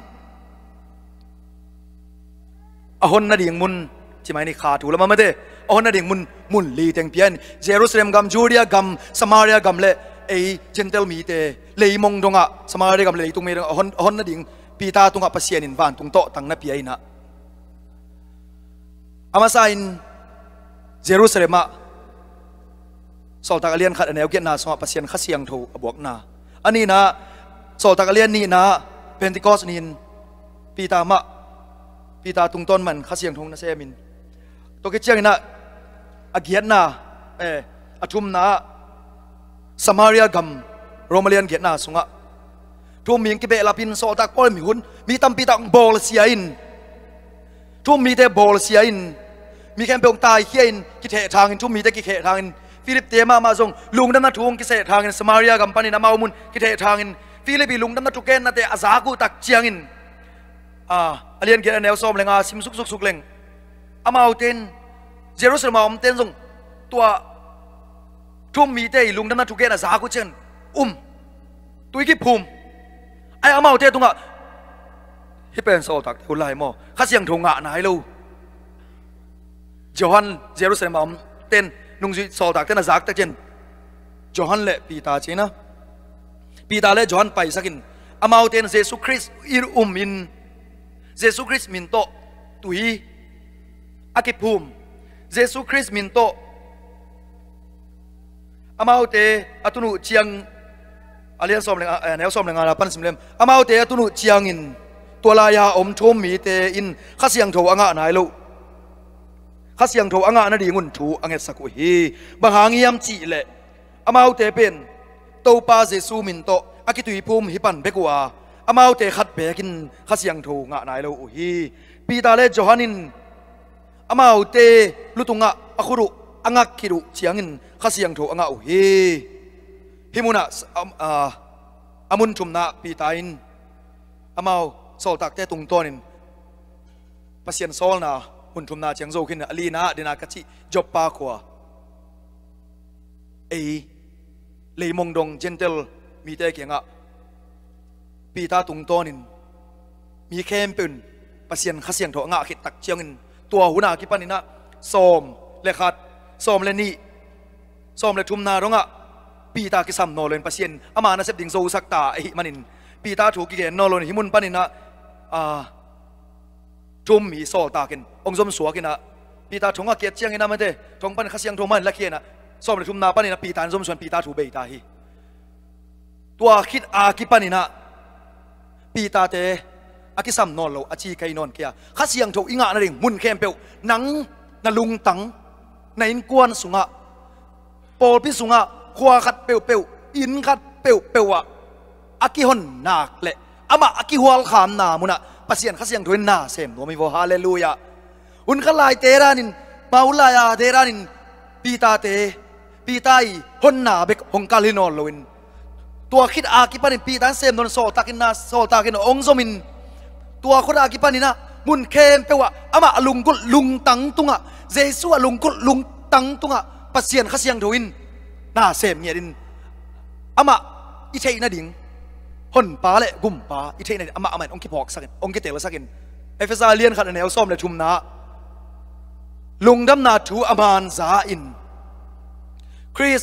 อหอนนาดิ่งมุนใช่ไหมนี่ขาถูแล้วมาไม่ได้อหอนนาดิ่งมุนมุนลีเต็งเพียนเยรูซาเล็มกัมจูเดียกัมสมาเรียกัมเล่ไอเจนเทลมีเตเลยมงตรงอ่ะสมาเรียกัมเลยตรงมีอหอนอหอนนาดิ่งปีตาตรงอ่ะปัสเซียนินบ้านตรงโตตังนับเปียนะอามาซาอินเยรูซาเล็มอ่ะสอลตากเลียนขัดอันเอวเกียนนาสมาปัสเซียนขัดเสียงถูบวกนาอันนี้นะสอลตากเลียนนี่นะเพนติคอสนินปีตามะปีตาตุงต้นมันข้าเสียงทงนะเซมินตัวกิจเจียงนะอาเกียนนะเอออาชุมนะสมาเรียกัมโรมาเลียนเกียนนะสุงะทุ่มมีกิเบลาพินโซตักปอลมีหุ่นมีตั้มปีตักบอลเสียอินทุ่มมีแต่บอลเสียอินมีแค่เปองตายเขียนกิเททางอินทุ่มมีแต่กิเททางอินฟิลิปเตมามาส่งลุงดันนาทวงกิเททางอินสมาเรียกัมปานินามาอุมุนกิเททางอินฟิลิปปิลุงดำนัดทุกเกนนั่นแต่อาซากูตักเชียงอินอ่าเรียนเกี่ยวกับแนวซ้อมเลงอาซิมสุกสุกสุกเลงอามาเอาเต้นเยรูซาเล็มเอาเต้นส่งตัวทุ่มมีเตยลุงดำนัดทุกเกนอาซากูเช่นอุ้มตุยกิภูมิไอ้อามาเอาเต้นตรงอ่ะที่เป็นโซตักที่คุณไล่หม้อข้าเสียงทงอ่ะนายลูจอห์นเยรูซาเล็มเอาเต้นนุ่งสีโซตักเต้นอาซาตักเช่นจอห์นเละปีตาเจนะปีตาเละจอห์นไปสักินอามาเอาเต้นเยซูคริสต์อิรอุมอินเยซูคริสต์มินโตตุยอากิภูมิเยซูคริสต์มินโตอามาเอาเตอตุนุเชียงอาเลียนสอมเลงแนวสอมเลงอาปันสิมเลมอามาเอาเตอตุนุเชียงอินตัวลายาอมชมมีเตอินข้าเสียงโถอ่างนายลูข้าเสียงโถอ่างนั่นดีงุนถูอ่างสักุฮีบางหางยามจีเละอามาเอาเตเป็นโตปาเยซูมินโตอากิตุยภูมิฮิปันเบกัวอามาเอาเตขัดเบกินข้าเสียงโถงะนายลูอุฮีปีตาเลจอฮันินอามาเอาเตลุตุงะอาคุรุอ่างคิรุเชียงินข้าเสียงโถอ่างอุฮีฮิมุนะอามุนชุมนะปีตาอินอามาโซตักเตตุงตัวนินปัสยันโซลนะมุนชุมนาเชียงโซขินอลีนาเดนากัจิจบปาขวาเอเลยมงดงเจนเทลมีเตเกียงะปีตาตุงตัวนินมีเข้มปืนปัสยันข้าเสียงโถงะขิดตักเชียงินตัวหัวหน้ากิปันนินะโสมเลขัดโสมเลนี่โสมเลชุมนาร้องะปีตากิสัมโนเลนปัสยันอามานะเสพดิงโซสักตาไอหิมันินปีตาถูกกิเกนโนโลนหิมุนปันนินะอ่าจุ่มมีโซตากินองค์สมสัวกินนะปีตาถงอาเกียรเชียงกินนะมันเตถงปันข้าเสียงถงมันละเคียนะสอบในทุ่มนาปันนี่นะปีตาสมส่วนปีตาถูเบยตาฮีตัวคิดอากิปันนี่นะปีตาเตอากิสัมนอนโลอาชีไกนอนเกียข้าเสียงถงอิงะนั่นเองมุนเข้มเปียวหนังนลุงตังในอินกวนสุงะโปลพิสุงะขวาขัดเปียวเปียวอินขัดเปียวเปียวอะอากิฮอนนักเละอามาอากิหัวขามนามุนะปัสยันข้าเสียงถงนาเซมโนมิโวฮาเลลูยาอุนขลายเตรานินมาอุลายาเตรานินปีตาเตปีตาอีฮอนนาเบกฮงกาลินอลโลวินตัวคิดอากิปันินปีตาเซมโดนโซตากินนาโซตากินองซมินตัวคนอากิปันินะมุนเข้มเปวะอามาลุงกุลุงตังตุงะเจสุลุงกุลุงตังตุงะปัสยันข้าเสียงถงอินนาเซมเงียดินอามาอิเทนาดิงฮอนปาเละกุมปาอิเทนาดิงอามาอามันองคิพอกสักินองคิเตลสักินเอฟเอสอาเลียนขัดในแนวซ้อมเลยชุมนาลุงดำนาทูอามานซาอินคริส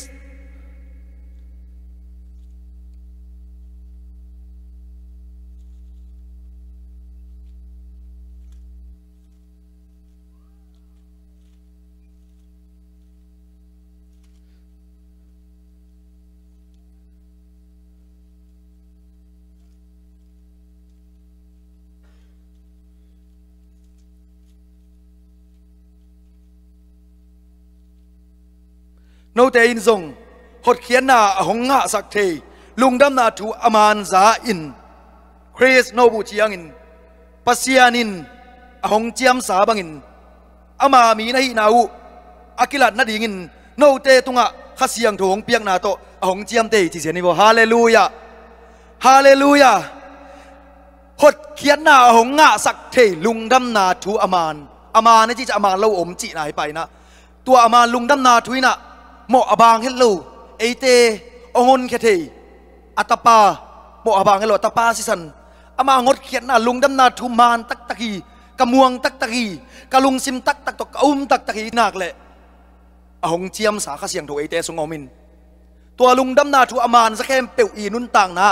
โนเตอินซงหดเขียนนาหงงะสักเทลุงดำนาทูอามานซาอินคริสโนบูเชียงอินปัสยานินหงเจียมสาบังอินอามามีนาฮินาอูอากิลัดนาดิงินโนเตตุงะข้าเสียงถงเปียงนาโตหงเจียมเตจิเสียนิโวฮาเลลูยาฮาเลลูยาหดเขียนนาหงงะสักเทลุงดำนาทูอามานอามานนี่ที่จะอามานเราอมจีนายไปนะตัวอามานลุงดำนาทุยนะโมอบางเฮลโลเอเตองนเคเทอัตปาโมอบางเฮลโลอัตปาสิสันอามางดเขียนนะลุงดำนาทุมานตักตะกีกะมวงตักตะกีกะลุงซิมตักตักตกอุ้มตักตะกีนักเลยอหงเจียมสาขเสียงถูเอเตสงอมินตัวลุงดำนาทุอามานสักแค่เปียวอีนุนต่างนะ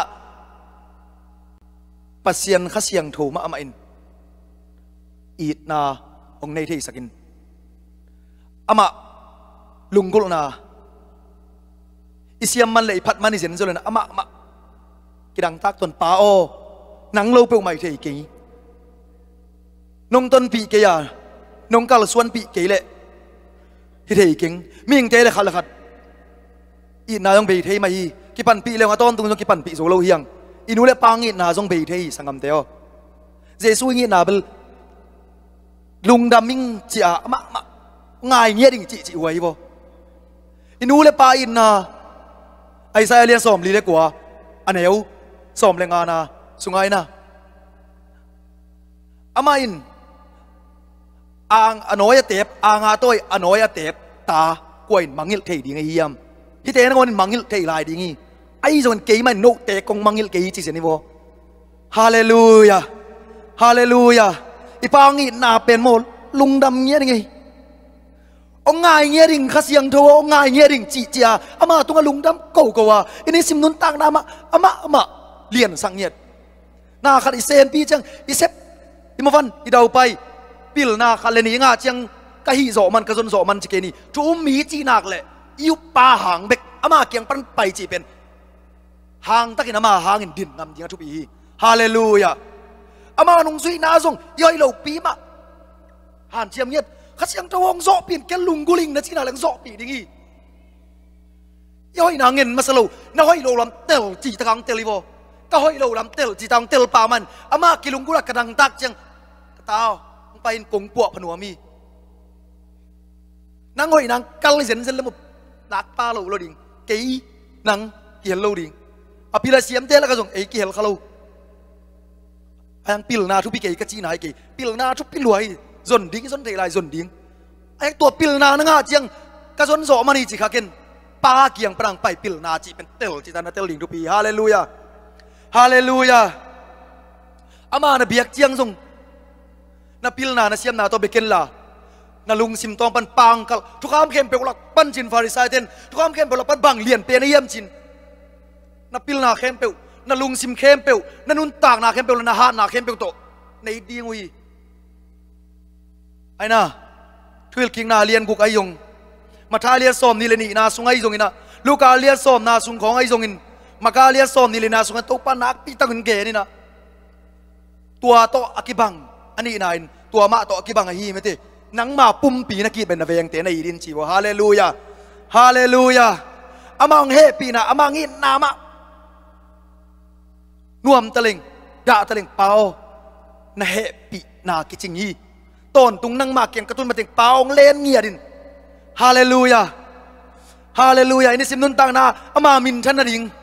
ปัสเซียนขเสียงถูมาอามาอินอีดนาองในที่สักินอามาลุงกุลนาอิสยามมันเลยพัดมันอิเซนโซเลนะอามาอามากิดังตักตนปาโอหนังเราเปล่าไม่เทกีนงตนปีเกียนงกาลส่วนปีเกยเละที่เทกิงมีงเทเลยขัดเลยขัดอีน่าต้องไปเทมาอีกิปันปีเลวมาต้นตรงตรงกิปันปีโซโลเฮียงอินูเลปังอีน่าต้องไปเทสังกัมเตอเจสุอีน่าเบลลุงดามิงจีอามามาง่ายเงี้ยดิ่งจีจีไว้บ่อินูเลปาอินนาไอซาเลียนสอมลีเล็กกว่าอันเอวสอมเลงานาสุงไงนะอามาอินอ่างอนอยเตบอ่างอาตัวอนอยเตบตากวยมังงิลเทดีไงเฮียมที่เตนังวันมังงิลเทลายดีงี้ไอ้ส่วนเกย์มันโนเตกงมังงิลเกย์จีเสนิโวฮาเลลูยาฮาเลลูยาอีปางงี้นาเป็นโมลุงดำเงี้ยไงองง่ายเงี้ยดิ่งข้าเสียงโทองง่ายเงี้ยดิ่งจีเจียอามาตุงลุงดำเก่าก็ว่าอันนี้สิมนุนต่างนามาอามาอามาเลียนสังเงียดนาขัดอิเซนปีจังอิเซปอิมาฟันอิดาวไปปิลนาขัดเลนี่งาจังกะฮิโซมันกะซนโซมันจิเกนี่จูมีจีนักเลยยุปาหางเบกอามาเกียงปันไปจีเป็นหางตะกินอามาหางอินดินนำยิงทุบีฮาเลลูยาอามาหนุ่งสุยนาซงย่อยเหล่าปีมาหันเจียมเงียดข้าเสียงตะวงโซปีนแกลุงกุลิงนะจีน่าแหลงโซปีดิงี้ย่อยนางเงินมาสโลน้อยโลลำเตลจีตะกังเตลิโวก็ห้อยโลลำเตลจีตะกังเตลป่ามันอามากิลุงกุลักกระดังตักจังตาวไปกงปัวผนวมีนางห้อยนางกัลลิเซนเซนแล้วมุนักป้าโลโลดิงเกย์นางเหียนโลดิงอภิลาเสียมเตแล้วก็ส่งเอเกลเขาโลอันปิลนาทุบปีเกย์ก็จีนายเกย์ปิลนาทุบปิลวยจนดิ้งจนเทลายจนดิ้งไอ้ตัวปิลนานั่งอาเจียงก็จนโสมันนี่จีขาเกนป้าเกียงปรางไปปิลนาจีเป็นเตลจีตานาเตลลิงทุปีฮาเลลูยาฮาเลลูยาอามานะเบียกเจียงทรงนาปิลนานะเสียมนาตัวเบเกนลานาลุงซิมตองปันปังกัลทุกคำเข้มเปลักปันจินฟาริสายเทนทุกคำเข้มเปลักปันบังเลียนเปียนเยี่ยมจินนาปิลนาเข้มเปลนาลุงซิมเข้มเปลนานุนตากนาเข้มเปลนาฮานาเข้มเปลโตในดีงวีไอ้น่ะทวิลกิงนาเลียนกุกไอยงมาทาเลียสอมนี่เลยนี่นาสุงไอจงอินะลูกาเลียสอมนาสุงของไอจงอินมากาเลียสอมนี่เลยนาสุงตัวปานักปีตังเกนี่นะตัวโตอากิบังอันนี้นายตัวมาโตอากิบังไอฮีไม่ตินังมาปุ่มปีนักกีเป็นนาเวงเตนในดินชีวฮาเลลูยาฮาเลลูยาอามังเฮปีนะอามังอินนามะนวมตะลิงด่าตะลิงเปานาเฮปีนากิจิงฮีต้นตุงนั่งมาเกียงกระตุ้นมาถึงเปาเล่นเงียดินฮาเลลูยาฮาเลลูยาอินิสิมนุนต่างนาอามามินชันนดิง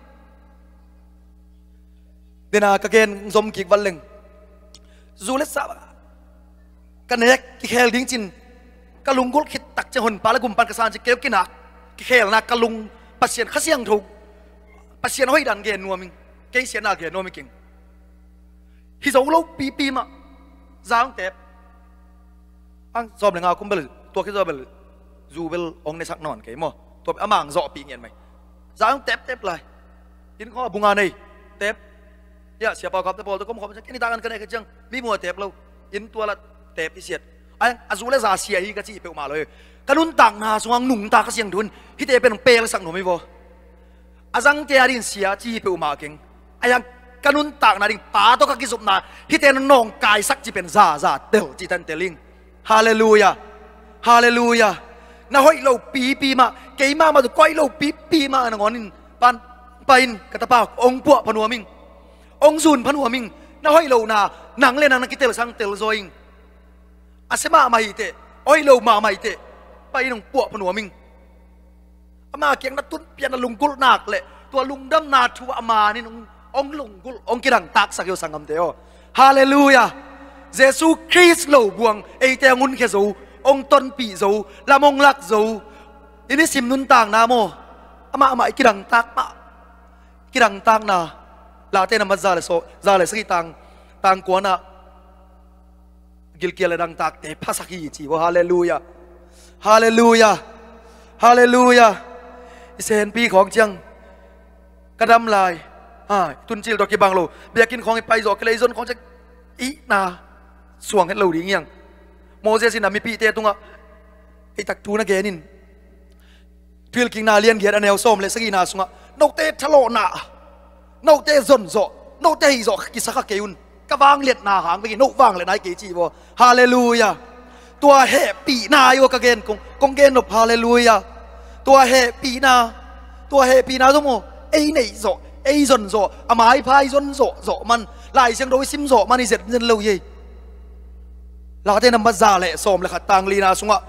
เดนากะเกนสมกิกวันเล็งจูเลสซากันเนกกิเคลดิ้งจินกะลุงกุลขิดตักจะหนปาละกุมปันกระสานจะเก็บกินักกิเคลนักกะลุงปัสเซียนข้าเสียงถูกปัสเซียนห้อยดันเกนนัวมิงเกยเสียนาเกนนัวมิงเก่งฮิโซโลปีปีมาจางเต็บอังซอมเลงอาคุมเบลตัวคิดว่าเบลจูเบลองในสักนอนเกยมั้งตัวอามังจ่อปีเงี้ยไหมจางเต็บเต็บเลยยินข้อบุงานในเต็บเนี่ยเสียเปล่าครับแต่พอตัวก็มขอมันจะกินต่างกันกันเองจังมีมัวเต็บเรายินตัวละเต็บพิเศษไอ้อาจูเลซาเซียฮีก็จีเปลมาเลยกระนุนต่างนาสว่างหนุ่งตากระเสียงทุนที่เตเป็นเปลสักหนุ่มไม่พออาจังเตียดินเสียจีเปลมาเก่งไอ้ยังกระนุนต่างนาดิป้าตัวก็กิสุบนาที่เตนนองกายสักจีเป็นซาซาเตลจีตันเตลิงฮาเลลูยาฮาเลลูยาน่าห้อยเราปีปีมาเกยมามาตัวก้อยเราปีปีมาหนังอนินปันไปนกระตาปากองพวกพนัวมิงองซูนพนัวมิงน่าห้อยเรานาหนังเล่นนังนักกิเตลสังเตลโซอิงอาเซมาไม่เตะอ้อยเรามาไม่เตะไปนองพวกพนัวมิงอามาเกียงนัดตุ้นเปลี่ยนลุงกุลนักเลยตัวลุงดำนาทัวอามานี่นององลุงกุลองกิรังตักสักโยสังคำเดียวฮาเลลูยาเยซูคริสต์เหล่าบวงไอเตียงุนเขซูองต้นปีซูละมงลักซูอินี่สิมนุนต่างนาโมอามาอามากิรังตักปะกิรังตักนาลาเตนมัดซาเลโซซาเลสกีตังตังกวนากิลเกียลดังตักเตภาษากีจีวะฮาเลลูยาฮาเลลูยาฮาเลลูยาอิเซนปีของเจียงกระดำลายอ่าตุนจิลดอกกิบังโลเบียกินของไปจอกเลยจนของจะอีนาสวงให้เราดีเงี้ยโมเสสินามีปีเตตุงะไอตักทูนักเกนินทวิลกิงนาเลียนเกียรอันเนลส้มเลยสกีนาสุงะนกเตะทะโลนานกเตะจนโซนกเตะฮิโซกิสักเกยุนกะวางเลียดนาหางไปกินนกวางเลยนายเกจีบ่ฮาเลลูยาตัวเฮปีนาโยกะเกนกงกงเกนนบฮาเลลูยาตัวเฮปีนาตัวเฮปีนาทุกโมไอไหนโซไอจนโซอามาไอพายจนโซโซมันลายเสียงโดยซิมโซมันนี่เสร็จเงินเราเย่ลาเตนำมาซาเล่สมเลยขัดตังลีนาสุงะ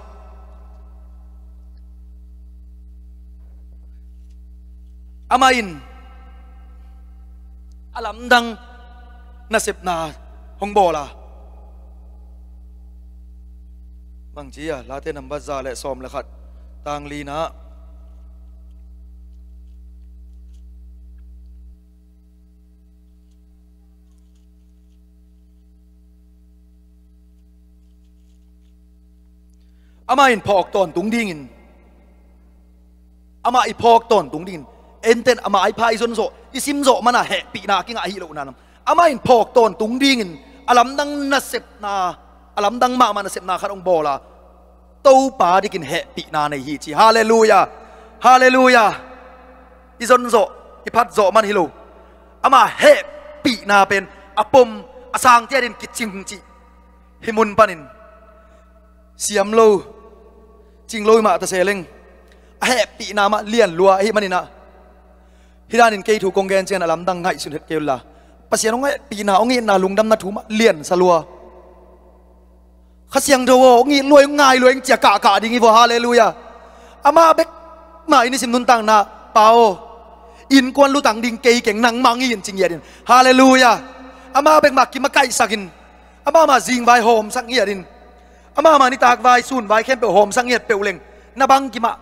อามาอิน alam dang nasip na hong bola bang chia late number za le som le khat tang li na ama in phok ton tung ding in ama i phok ton tung ding enten ama ai phai zon zo isim zo mana he pi na ki nga hi lo nanam ama in phok ton tung ding in alam dang na sep na alam dang ma mana sep na khat ong bola to pa dikin he pi na nei hi chi hallelujah hallelujah i zon zo i phat zo man hi lo ama he pi na pen apom asang tia din kiching chi himun panin siam lo ching loi ma ta seleng a he pi na ma lian lua hi manina hidanin ke thu kong gen chen alam dang ngai sun het kela pasian ong pi na ong na lungdam na thu ma lian salua khasiang do ong i loi ngai loi chia ka ka ding i vo hallelujah ama bek ma ini sim nun tang na pao in kwan lu tang ding ke keng nang mang yin ching yadin hallelujah ama bek ma ki ma kai sakin ama ma jing vai hom sak yadin ama ma ni tak vai sun vai khem pe hom sang yet pe leng na bang ki ma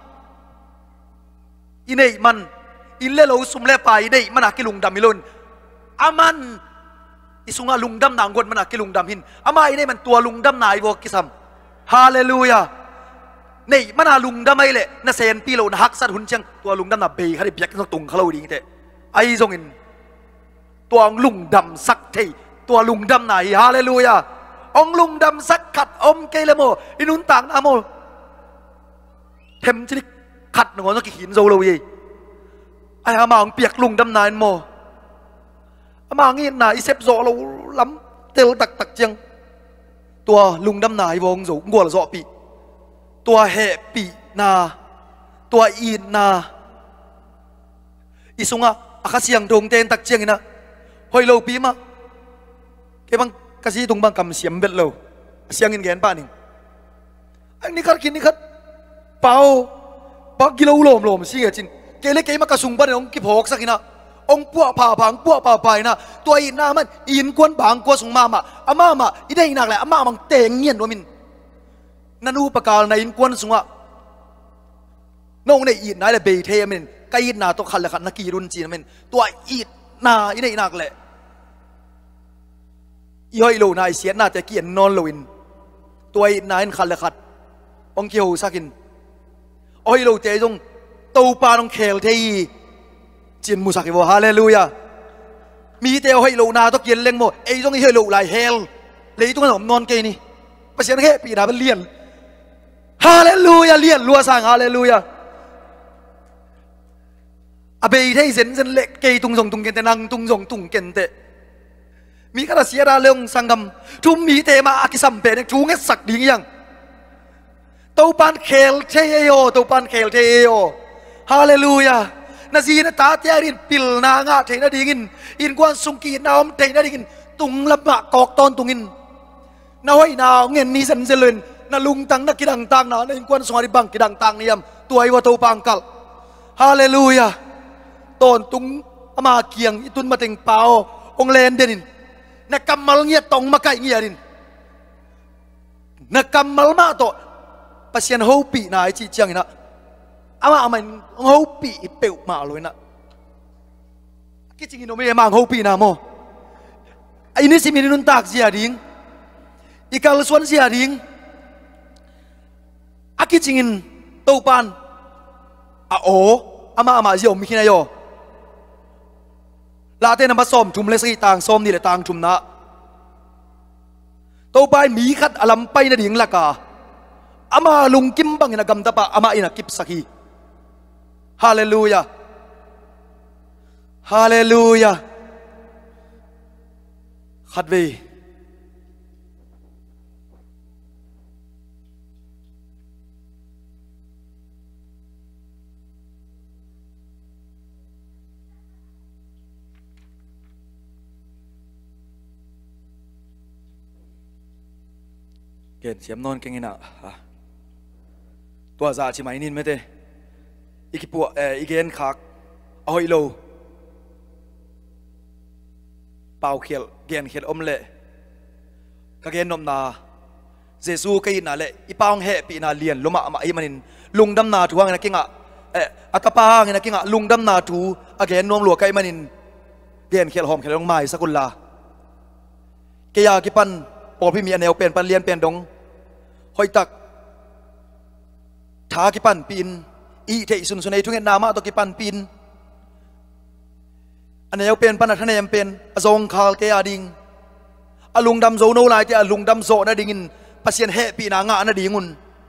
inei man in le lo sum le pai dei mana ki lungdam milon aman isunga lungdam nang gon mana ki lungdam hin ama inei man tua lungdam nai wo kisam hallelujah nei mana lungdam ai le na sen pi lo na hak sat hun chang tua lungdam na be khari biak nok tung khalo ding te ai zong in tuang lungdam sak thei tua lungdam nai hallelujah ông lung đâm sắc khát ông cây là mồ inun tang na mồ thêm chứ khát nó có cái khiến dâu lâu gì ai mà ông piệt lung đâm này mồ mà nghe này xếp rõ lâu lắm tiêu tặc tặc chăng tua lung đâm này vô ông dấu ngua là rõ bị tua hệ bị na tua in na isunga akasiang dong ten tặc chăng na hồi lâu bị mà cái băng kasi tung bang kam siam bet lo siang in gen pa ning ang nikat kin nikat pao pa gilaw lom lom si chin kele ke ma kasung ba ong ki phok sakina ong puwa pa phang puwa pa pai na tua in na man in kwan bang ko sung mama ama ma idai nak la ama mang teng ngien wa min nanu pakal na in kwan sunga nong nei in na le be the min kai na to khal la khat na ki run chi min tua it na idai nak le yoi lo nai sian na te kian non loin toi nain khal la khat ong ki ho sakin oi lo te jong to pa nong khel thei chin mu sak wo hallelujah mi te hoi lo na to kian leng mo ei jong hoi lo lai hel le tu nom non ke ni pasian he pi da ban lien hallelujah lien lua sang hallelujah abe thei zen zen le ke tung jong tung ken te nang tung jong tung ken te mi kada sia ra leong sangam thum mi te ma akisam pe nek thu nge sak ding yang to pan khel the yo to pan khel the yo hallelujah na ji na ta te rin pil na nga the na dingin in kwan sung ki na om the na dingin tung la ma kok ton tungin na hoi na ngen ni san zelen na lung tang na kidang tang na in kwan sung ari bang kidang tang niam tuai wa to pang kal hallelujah ton tung ama kiang itun mateng pao ong len denin na kamal ngia tong makai ngia din na kamal ma to pasien hopi na chi chiang ina ama ama hopi peu ma lo ina ki ching no me ma hopi na mo ini si min nun tak sia ding ikal suan sia ding aki chingin to pan a o ama ama zio mi khina yo la te na ma som thum le sai tang som ni le tang thum na to pai mi khat alam pai na ding la ka ama lung kim bang ina gam ta pa ama ina kip saki hallelujah hallelujah khat ve ken siam non keng ina tua za chi mai nin mete ikipu e igen khak ahoi lo pau khel gen khel om le ka gen nom na Jesu kai na le ipang he pi na lian loma ma i manin lungdam na thuang na kinga eh atapa ngina kinga lungdam na thu again nom lo kai manin gen khel hom khel long mai sakulla ke ya ki pan por pi mi anel pen pan lian pen dong hoi tak tha ki pan pin i thei sun sunai thungen na ma to ki pan pin anel pen pan thane em pen azong khal ke ading alungdam zo no lai te alungdam zo na dingin pasien he pi na nga na dingun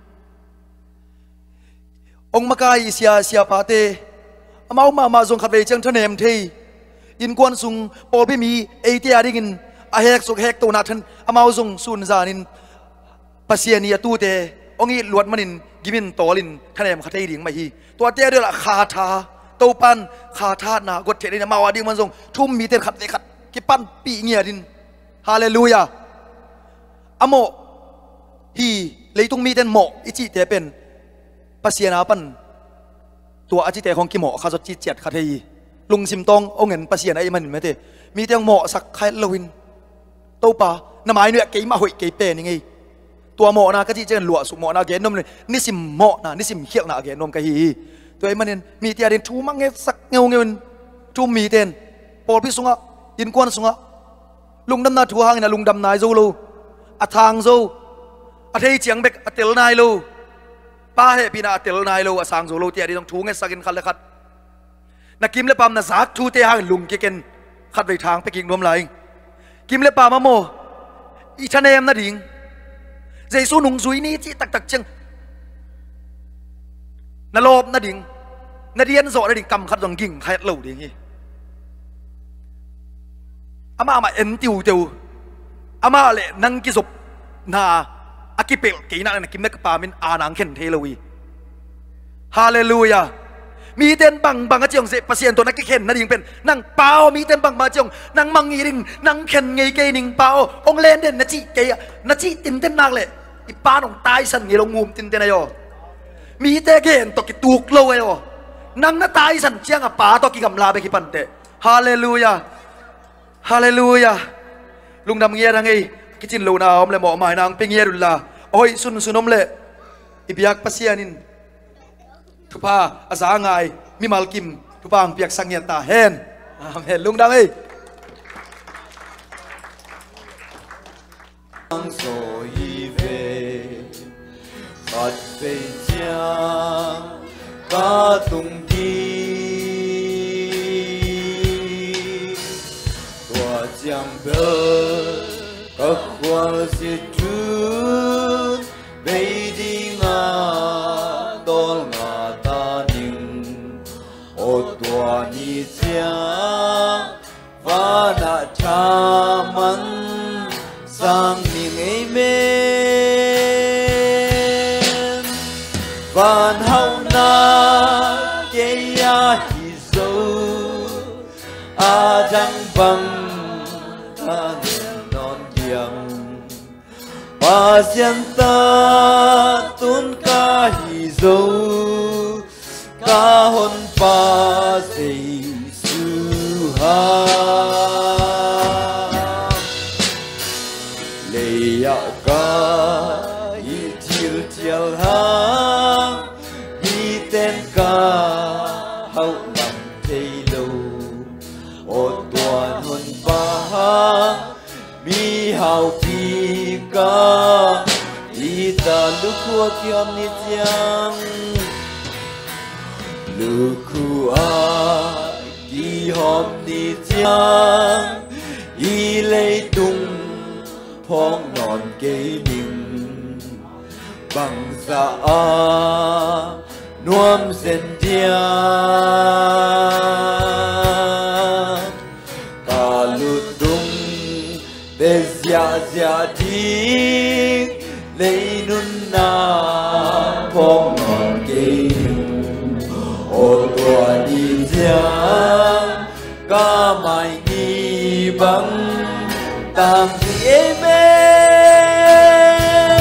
ông makai sia sia pate amau ma ma zong khatwei chang thanem thei in kwan sung pol bi mi eighty ading a hek sok hek to na than amau zong sun zanin pasien ya tu te ongi luat manin gimin tolin thanem khathei ding mai hi to te de la kha tha to pan kha tha na got the ni ma wa ding man zong thum mi ten khat le khat ki pan pi ngia din hallelujah amo hi leitung mi ten mo ichi te pen pasien apan tua achi te khong ki mo kha zot chi chet kha thei lung sim tong ông en pasien ai man me te mi teng mo sak khai lowin to pa na mai nu ke ma hoi ke pe ni ngai tua mo na ka chi chen lua su mo na ge nom ni sim mo na ni sim khiak na ge nom ka hi to ai manin mi tia den thu mang nge sak ngeu ngeu thu mi ten pol pi sunga in kwan sunga lung dam na thu hang na lung dam nai zo lo a thang zo a thei chiang bek a tel nai lo pa he pina tel nai lo asang zo lo tia di dong thu nge sakin khal le khat na kim le pam na zak thu te hang lung ke ken khat vei thang pe king nom lai kim le pam ma mo i chane em na ding Jesu nung zui ni chi tak tak chang na lop na ding na dien zo na ding kam khat dong ging khai lo ding hi ama ama en tiu tiu ama le nang ki zop na akipel ke na na kim le pa min anang khen thelowi hallelujah mi ten bang bang a chiong se pasien to na ki khen na ding pen nang pao mi ten bang ma chiong nang mang ngi ding nang khen ngei ke ning pao ong len den na chi ke na chi tin ten nak le i pa nong tai san ngi lo ngum tin ten ayo mi te gen to ki tuk lo ayo nang na tai san chiang a pa to ki gam la be ki pan te hallelujah hallelujah lung dam ngia dang ei ki chin lo na om le mo mai nang pe ngia dul la oi sun sunom le ibiak pasianin thupa aza ngai mi malkim thupang piak sangyan ta hen amen lung dang ei ang so yi ve khat ve cha ka tung di tua chang bơ ka khoa si tu ve di nga dol nga ta ning o tua ni cha va na cha man sang ning amen van hau na ke ya hi zo a dang bang ta non diam pa sian ta tun ka hi zo ka hon pa se su ha ya ka i til tial ha i ten ka hau lam thei lo o tuan hon pa mi hau pi ka i ta lu khua kiam ni chiang lu khua ki hom ni chiang i lei tung phong non kê ninh bằng dạ nuông sen dia ta lụt tung để dạ dạ đi lấy nun na phong non kê ninh ô tua đi giang ca mai ni bằng tang amen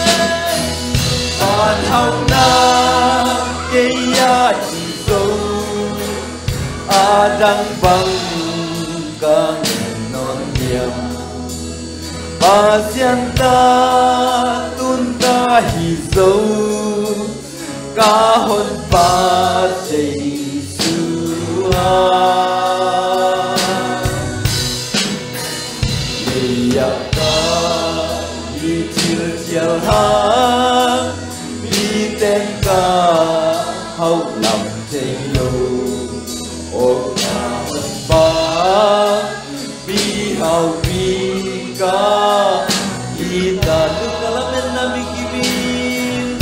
on hau na ke ya hi zo a dang bang ka non tiang ba xiên ta tun ta hi dấu ca hôn ba Giêsu a ya ca đi chiều chiều ha đi tên ca hậu lòng thế lâu ô ca hôn ba bi hậu bi ca ita tukalamen na mikibin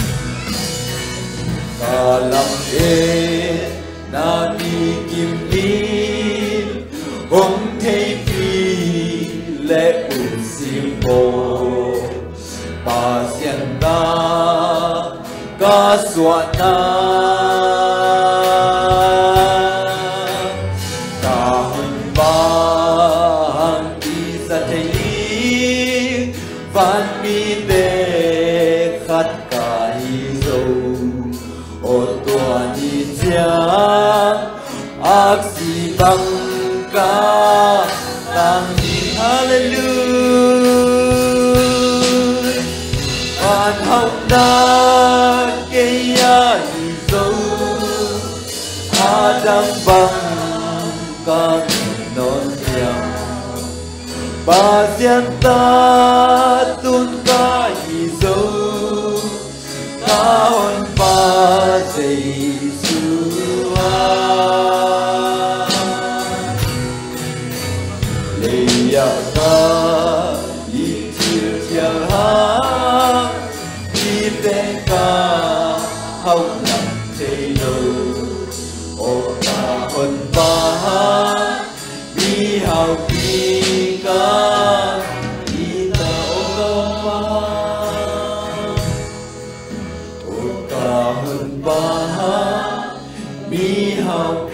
kalam e na mikibin hong thei pi lệ un simbo ba xian da ca suat na ca hun ba hang đi sa thei van mi de khát cả hi dâu ô tua ni cha ác si băng ca tăng đi hallelujah van học na cây ya hi dâu adam băng ca non yang ba xiên ta tun ca hi dấu ca hôn ba Giêsu a lê ya ca đi chiều chiều ha đi tên ca hậu lòng thế lâu ô ca hôn ba bi hậu bi ca ita o ca o ca hôn ba bi hậu